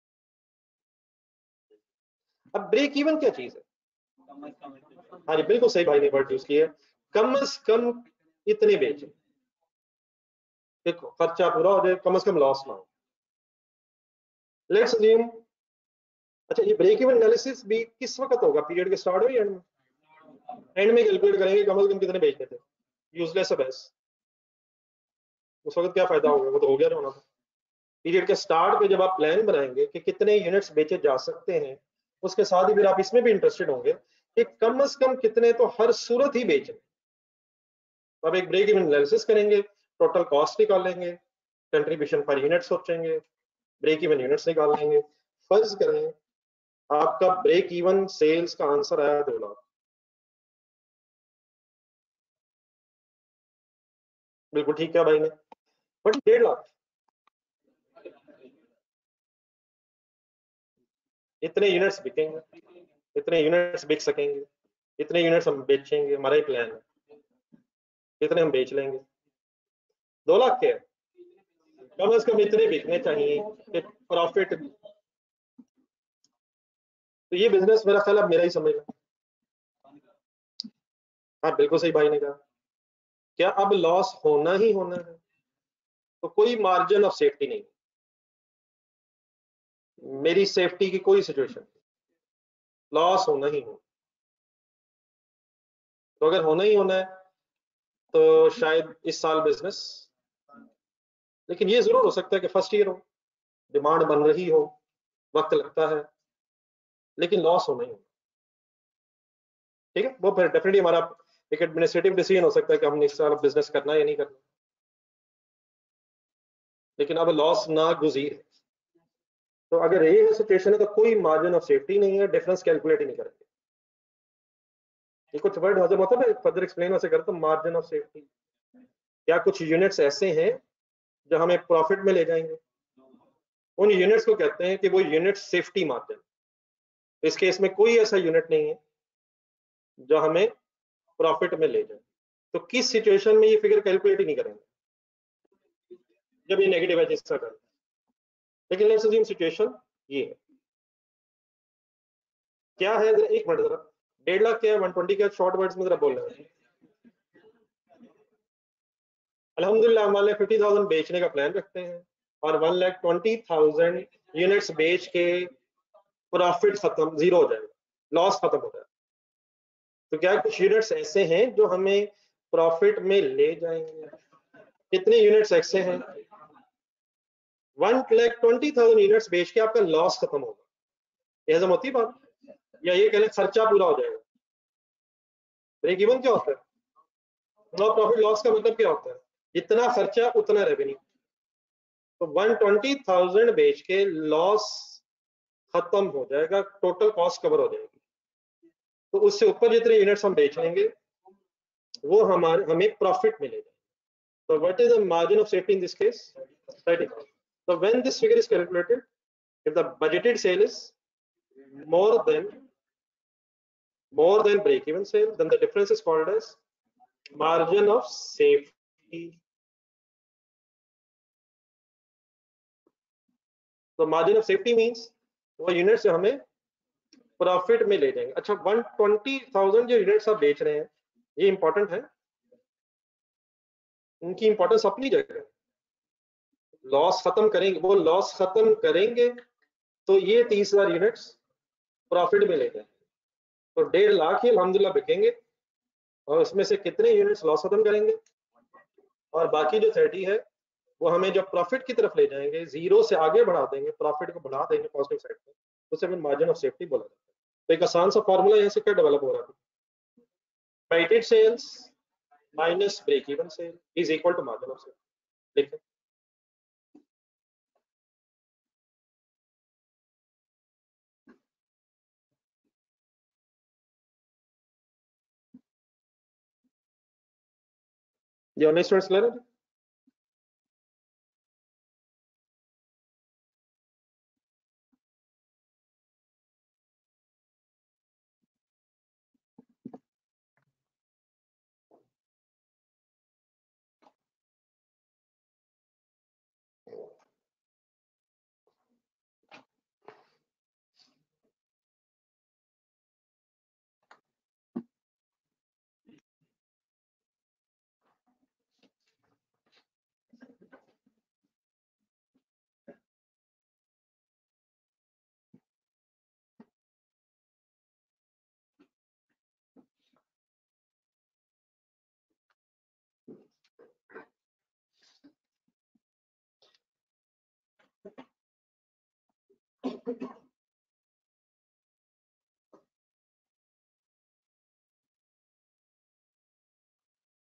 अब ब्रेक इवन क्या चीज है, हाँ जी बिल्कुल सही भाई ने वर्ड यूज किया, कम से कम इतने बेचें, देखो खर्चा पूरा हो जाए, कम से कम लॉस ना हो। लेट्स अज्यूम, अच्छा, ये ब्रेक इवन एनालिसिस भी किस वक्त होगा, पीरियड के स्टार्ट में या एंड में? एंड में कैलकुलेट करेंगे कम से कम कितने बेचने थे, यूजलेस है बस, उस वक्त क्या फायदा होगा, वो तो हो गया होना था। पीरियड के स्टार्ट पे जब आप प्लान बनाएंगे कि कितने यूनिट्स बेचे जा सकते हैं, उसके साथ ही फिर आप इसमें भी इंटरेस्टेड होंगे कि कम से कम कितने तो हर सूरत ही बेचें। तो आप एक ब्रेक इवन एनालिसिस करेंगे, टोटल कॉस्ट निकालेंगे, कंट्रीब्यूशन पर यूनिट सोचेंगे, ब्रेक इवन यूनिट्स निकाल लेंगे। फर्ज करें आपका ब्रेक इवन सेल्स का आंसर आया 2 लाख, बिल्कुल ठीक है भाई ने, बट 1.5 लाख, इतने यूनिट्स बिकेंगे, इतने यूनिट्स बिक सकेंगे, इतने यूनिट्स हम बेचेंगे, हमारा ही प्लान है, इतने हम बेच लेंगे। 2 लाख के कम से कम इतने बिकने चाहिए कि प्रॉफिट। तो ये बिजनेस मेरा ख्याल अब मेरा ही समझ लो। हाँ बिल्कुल सही भाई ने कहा, क्या अब लॉस होना ही होना है, तो कोई मार्जिन ऑफ सेफ्टी नहीं, मेरी सेफ्टी की कोई सिचुएशन, लॉस होना ही होना। तो अगर होना ही होना है तो शायद इस साल बिजनेस, लेकिन ये जरूर हो सकता है कि फर्स्ट ईयर हो, डिमांड बन रही हो, वक्त लगता है, लेकिन लॉस होना ही होना। ठीक है, वो फिर डेफिनेटली हमारा एक एडमिनिस्ट्रेटिव डिसीजन हो सकता है कि हमने इस साल बिजनेस करना है या नहीं करना, लेकिन अब लॉस ना गुजीर है। तो अगर ये सिचुएशन है तो कोई मार्जिन ऑफ सेफ्टी नहीं है, डिफरेंस कैलकुलेट ही नहीं करेंगे। ये कुछ वर्ड हजम होता है ना, फर्दर एक्सप्लेन वैसे करता हूं, मार्जिन ऑफ सेफ्टी, क्या कुछ यूनिट्स ऐसे हैं जो हमें प्रॉफिट में ले जाएंगे, उन यूनिट्स को कहते हैं कि वो यूनिट सेफ्टी मार्जिन। इस केस में कोई ऐसा यूनिट नहीं है जो हमें प्रॉफिट में ले जाए, तो किस सिचुएशन में ये फिगर कैलकुलेट ही नहीं करेंगे, जब ये नेगेटिव है जिसका कर। लेकिन लेट्स अज्यूम सिचुएशन ये है, क्या है, एक मिनट जरा, 1.5 लाख क्या है, 120 क्या, शॉर्ट वर्ड्स में जरा बोल रहे हैं। अल्हम्दुलिल्लाह हमारे 50,000 बेचने का प्लान रखते हैं और 1,20,000 यूनिट्स बेच के प्रॉफिट खत्म, जीरो हो जाएगा, लॉस खत्म हो जाएगा। तो क्या कुछ यूनिट्स ऐसे हैं जो हमें प्रॉफिट में ले जाएंगे, कितने यूनिट्स ऐसे हैं, 1,20,000 यूनिट्स बेच के आपका लॉस खत्म होगा, ये हजम होती है बात, या ये कहने खर्चा पूरा हो जाएगा। ब्रेक इवन क्या होता है, नो प्रॉफिट लॉस का मतलब क्या होता है, जितना खर्चा उतना रेवेन्यू। तो 120,000 बेच के लॉस खत्म हो जाएगा, टोटल कॉस्ट कवर हो जाएगी, तो उससे ऊपर जितने यूनिट्स हम बेच लेंगे वो हमारे हमें प्रॉफिट मिलेगा। So what is the margin of safety in this case? 30. So when this figure is calculated, if the budgeted sale is more than break-even sale, then the difference is called as margin of safety. So margin of safety means वो यूनिट्स हमें प्रॉफिट में ले जाएंगे। अच्छा, 120,000 जो यूनिट्स आप बेच रहे हैं ये इंपॉर्टेंट है, उनकी इंपॉर्टेंस अपनी जगह है, लॉस खत्म करेंगे, वो लॉस खत्म करेंगे तो ये 30,000 यूनिट्स प्रॉफिट में ले जाएंगे, तो 1.5 लाख ही अल्हम्दुलिल्लाह बिकेंगे, और उसमें से कितने यूनिट्स लॉस खत्म करेंगे, और बाकी जो 30 है वो हमें जब प्रॉफिट की तरफ ले जाएंगे, जीरो से आगे बढ़ा देंगे, प्रॉफिट को बढ़ा देंगे पॉजिटिव साइड पे, उसे हमें मार्जिन ऑफ सेफ्टी बोला जाता है। तो एक आसान सा फॉर्मूला यहाँ से क्या डेवलप हो रहा है, budgeted sales minus break even sale is equal to margin of safety. लिखें, ये ऑनलाइन स्टूडेंट्स क्लियर है?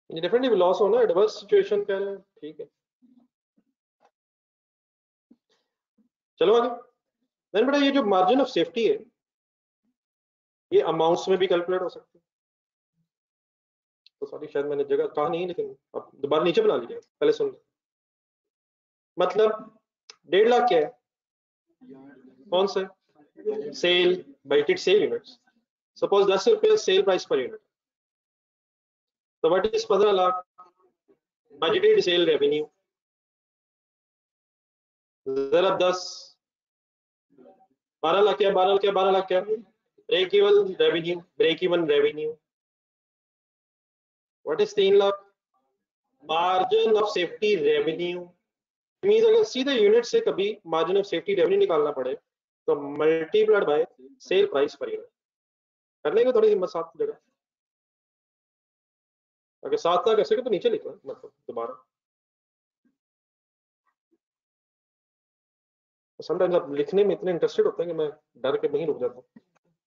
डेफिनेटली लॉस होना, एडवर्स सिचुएशन कह रहे हैं, ठीक है। चलो आगे। देन बेटा ये जो मार्जिन ऑफ सेफ्टी है ये अमाउंट्स में भी कैलकुलेट हो सकती है। तो सॉरी शायद मैंने जगह कहा नहीं, लेकिन अब दोबारा नीचे बना लीजिए, पहले सुन लो। मतलब 1.5 लाख क्या है, कौन सा sale budgeted sale units. Suppose 10 रुपये सेल प्राइस पर यूनिट, तो what is 15 lakh budgeted sale revenue. जरा 12 लाख क्या, 12 क्या, 12 लाख क्या, break even revenue, break even revenue. What is 3 lakh margin of safety revenue. Means अगर सीधे यूनिट से कभी मार्जिन ऑफ सेफ्टी रेवेन्यू निकालना पड़े तो multiplied by sale price per unit. करने को थोड़ी हिम्मत साथ जगह, अगर साथ ना कर सके तो नीचे लिखो, मतलब दोबारा। समटाइम्स आप लिखने में इतने इंटरेस्टेड होते हैं कि मैं डर के वहीं रुक जाता हूँ।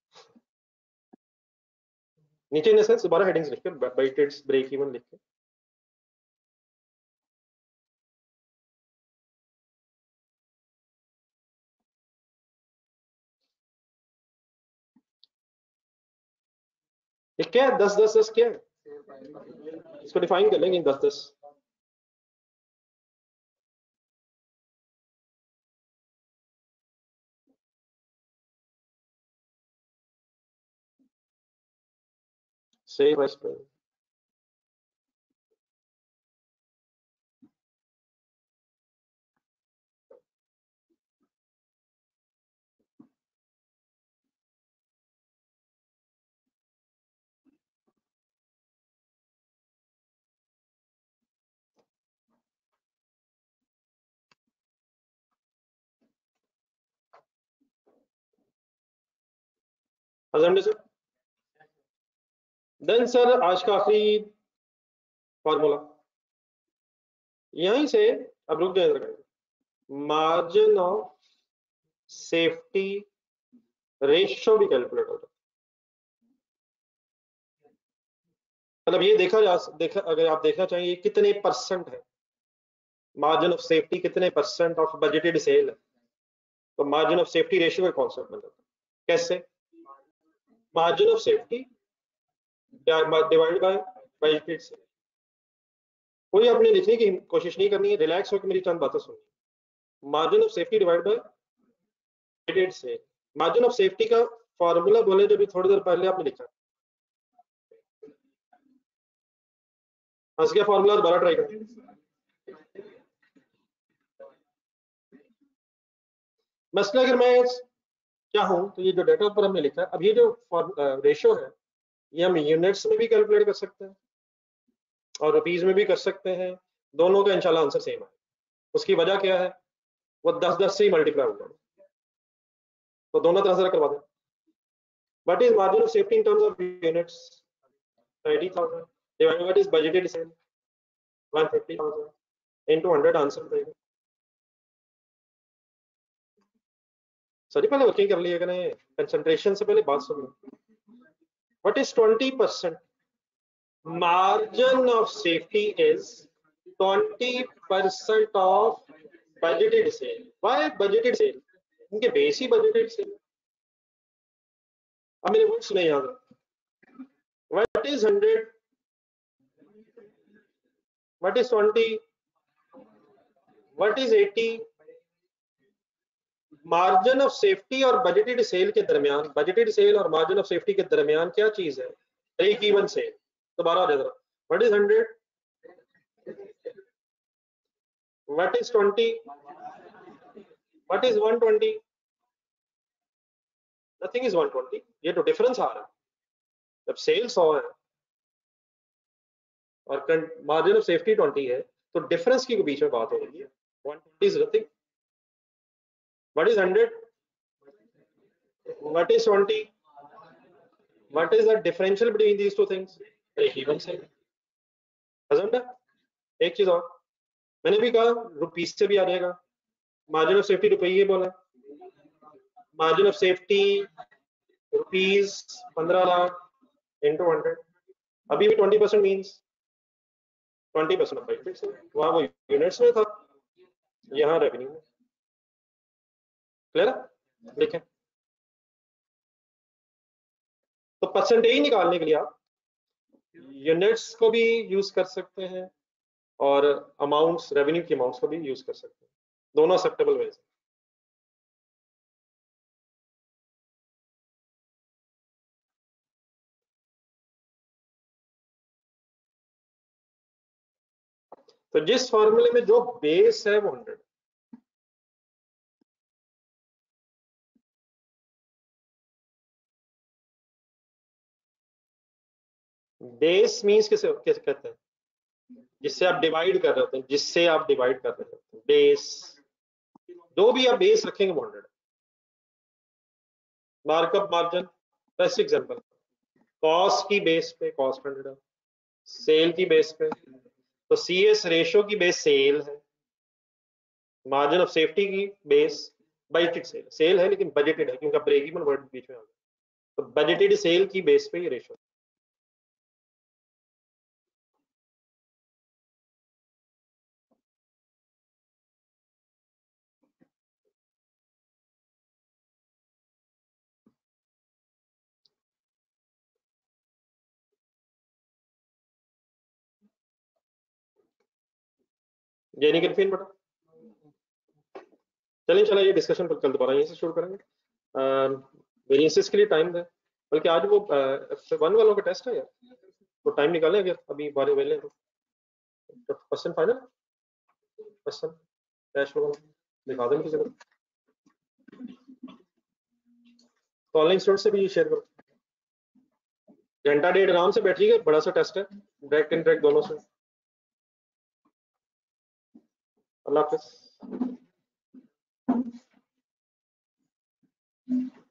नीचे इन सेंस दोबारा हेडिंग्स लिख के बाइटेड ब्रेक इवन लिख के। ये क्या है 10 10 10 क्या है, इसको डिफाइन कर लेंगे 10 10। Sale price per sir. Then sir आज का आखिरी फॉर्मूला यहीं से, अब रुक जाए, मार्जिन ऑफ सेफ्टी रेशियो भी कैलकुलेट होता है। मतलब ये देखा अगर आप देखना चाहिए कितने परसेंट है मार्जिन ऑफ सेफ्टी, कितने परसेंट ऑफ बजटेड सेल है, तो मार्जिन ऑफ सेफ्टी रेशियो का कॉन्सेप्ट बन जाता है। कैसे, margin of safety divide by budgeted sale. कोई आपने लिखने की कोशिश नहीं करनी है, रिलैक्स होकर मेरी चंद बातें सुनिए। Margin of safety divide by budgeted sale. Margin of safety का फॉर्मूला बोले जो भी थोड़ी देर पहले आपने लिखा, क्या फॉर्मूला दोबारा ट्राई करें। मसला अगर मैं चाहूं तो ये जो डेटा पर हमने लिखा है, अब ये जो रेशियो है ये हम यूनिट्स में भी कैलकुलेट कर सकते हैं और रुपीज में भी कर सकते हैं। दोनों का इंशाल्लाह आंसर सेम है। उसकी वजह क्या है, वो 10 10 से ही मल्टीप्लाई होगा, तो दोनों तरह से करवा दें। What is margin of safety in terms of units, 30,000 divided what is budgeted sale 150,000 into 100 answer देगा। सही पहले वर्किंग कर लिया करें, कंसंट्रेशन से पहले बात सुन लो। What is 20%, margin of safety is 20% of budgeted sale. Why budgeted sale? उनके बेस ही budgeted sale। अब मेरे वर्ड्स नहीं याद। What is 100? What is 20? What is 80? Margin of safety और बजटेड सेल के दरमियान, बजटेड सेल और मार्जिन ऑफ सेफ्टी के दरमियान क्या चीज है, ब्रेक इवन सेल। दोबारा आ जाएगा, what is 100, what is 20, what is 120, nothing is 120। ये तो डिफरेंस आ रहा है, जब सेल 100 है और मार्जिन ऑफ सेफ्टी 20 है तो डिफरेंस की बीच में बात हो रही है। 120 is nothing, what is 100, what is 20, what is the differential between these two things, break even sale. एक चीज और मैंने भी कहा, रुपीस से भी आ जाएगा। मार्जिन ऑफ सेफ्टी रुपये बोला, margin of safety rupees 15 lakh into 100। अभी भी 20% मीन्स 20% ऑफ बेनिफिट, वहां वो यूनिट्स में था, यहाँ रेवेन्यू में। क्लियर है? देखें तो परसेंटेज निकालने के लिए आप यूनिट्स को भी यूज कर सकते हैं और अमाउंट्स, रेवेन्यू की अमाउंट्स को भी यूज कर सकते हैं, दोनों एक्सेप्टेबल वेज। तो जिस फॉर्मूले में जो बेस है वो 100, बेस मींस किसे कैसे कहते हैं, जिससे आप डिवाइड कर रहे होते हैं, जिससे आप डिवाइड कर रहे होते हैं, बेस, जो भी आप बेस रखेंगे वो 100। Markup margin, best example, cost की बेस पे कॉस्ट 100 है, सेल की बेस पे, तो CS रेशो की बेस सेल है, मार्जिन ऑफ सेफ्टी की बेस बजटेड सेल, सेल है लेकिन बजटेड है क्योंकि ब्रेक इवन वर्ड बीच में आ गया, तो बजटेड सेल की बेस पे ये रेशो। यानी कि फिर बटा चलिए ये डिस्कशन कल दोबारा यहीं से शुरू करेंगे। वेरिएंसेस के लिए टाइम है, बल्कि आज वो F1 वालों का टेस्ट है यार, तो टाइम निकालें अगर अभी बारे वेले तो पर्सन फाइनल पर्सन डैश वगैरह दिखा दें किसी को, तो ऑनलाइन स्टूडेंट से भी शेयर करो, घंटा डेढ़ आराम से बैठिएगा, बड़ा सा टेस्ट है, डायरेक्ट इनडायरेक्ट दोनों से। अल्लाह हाफिज।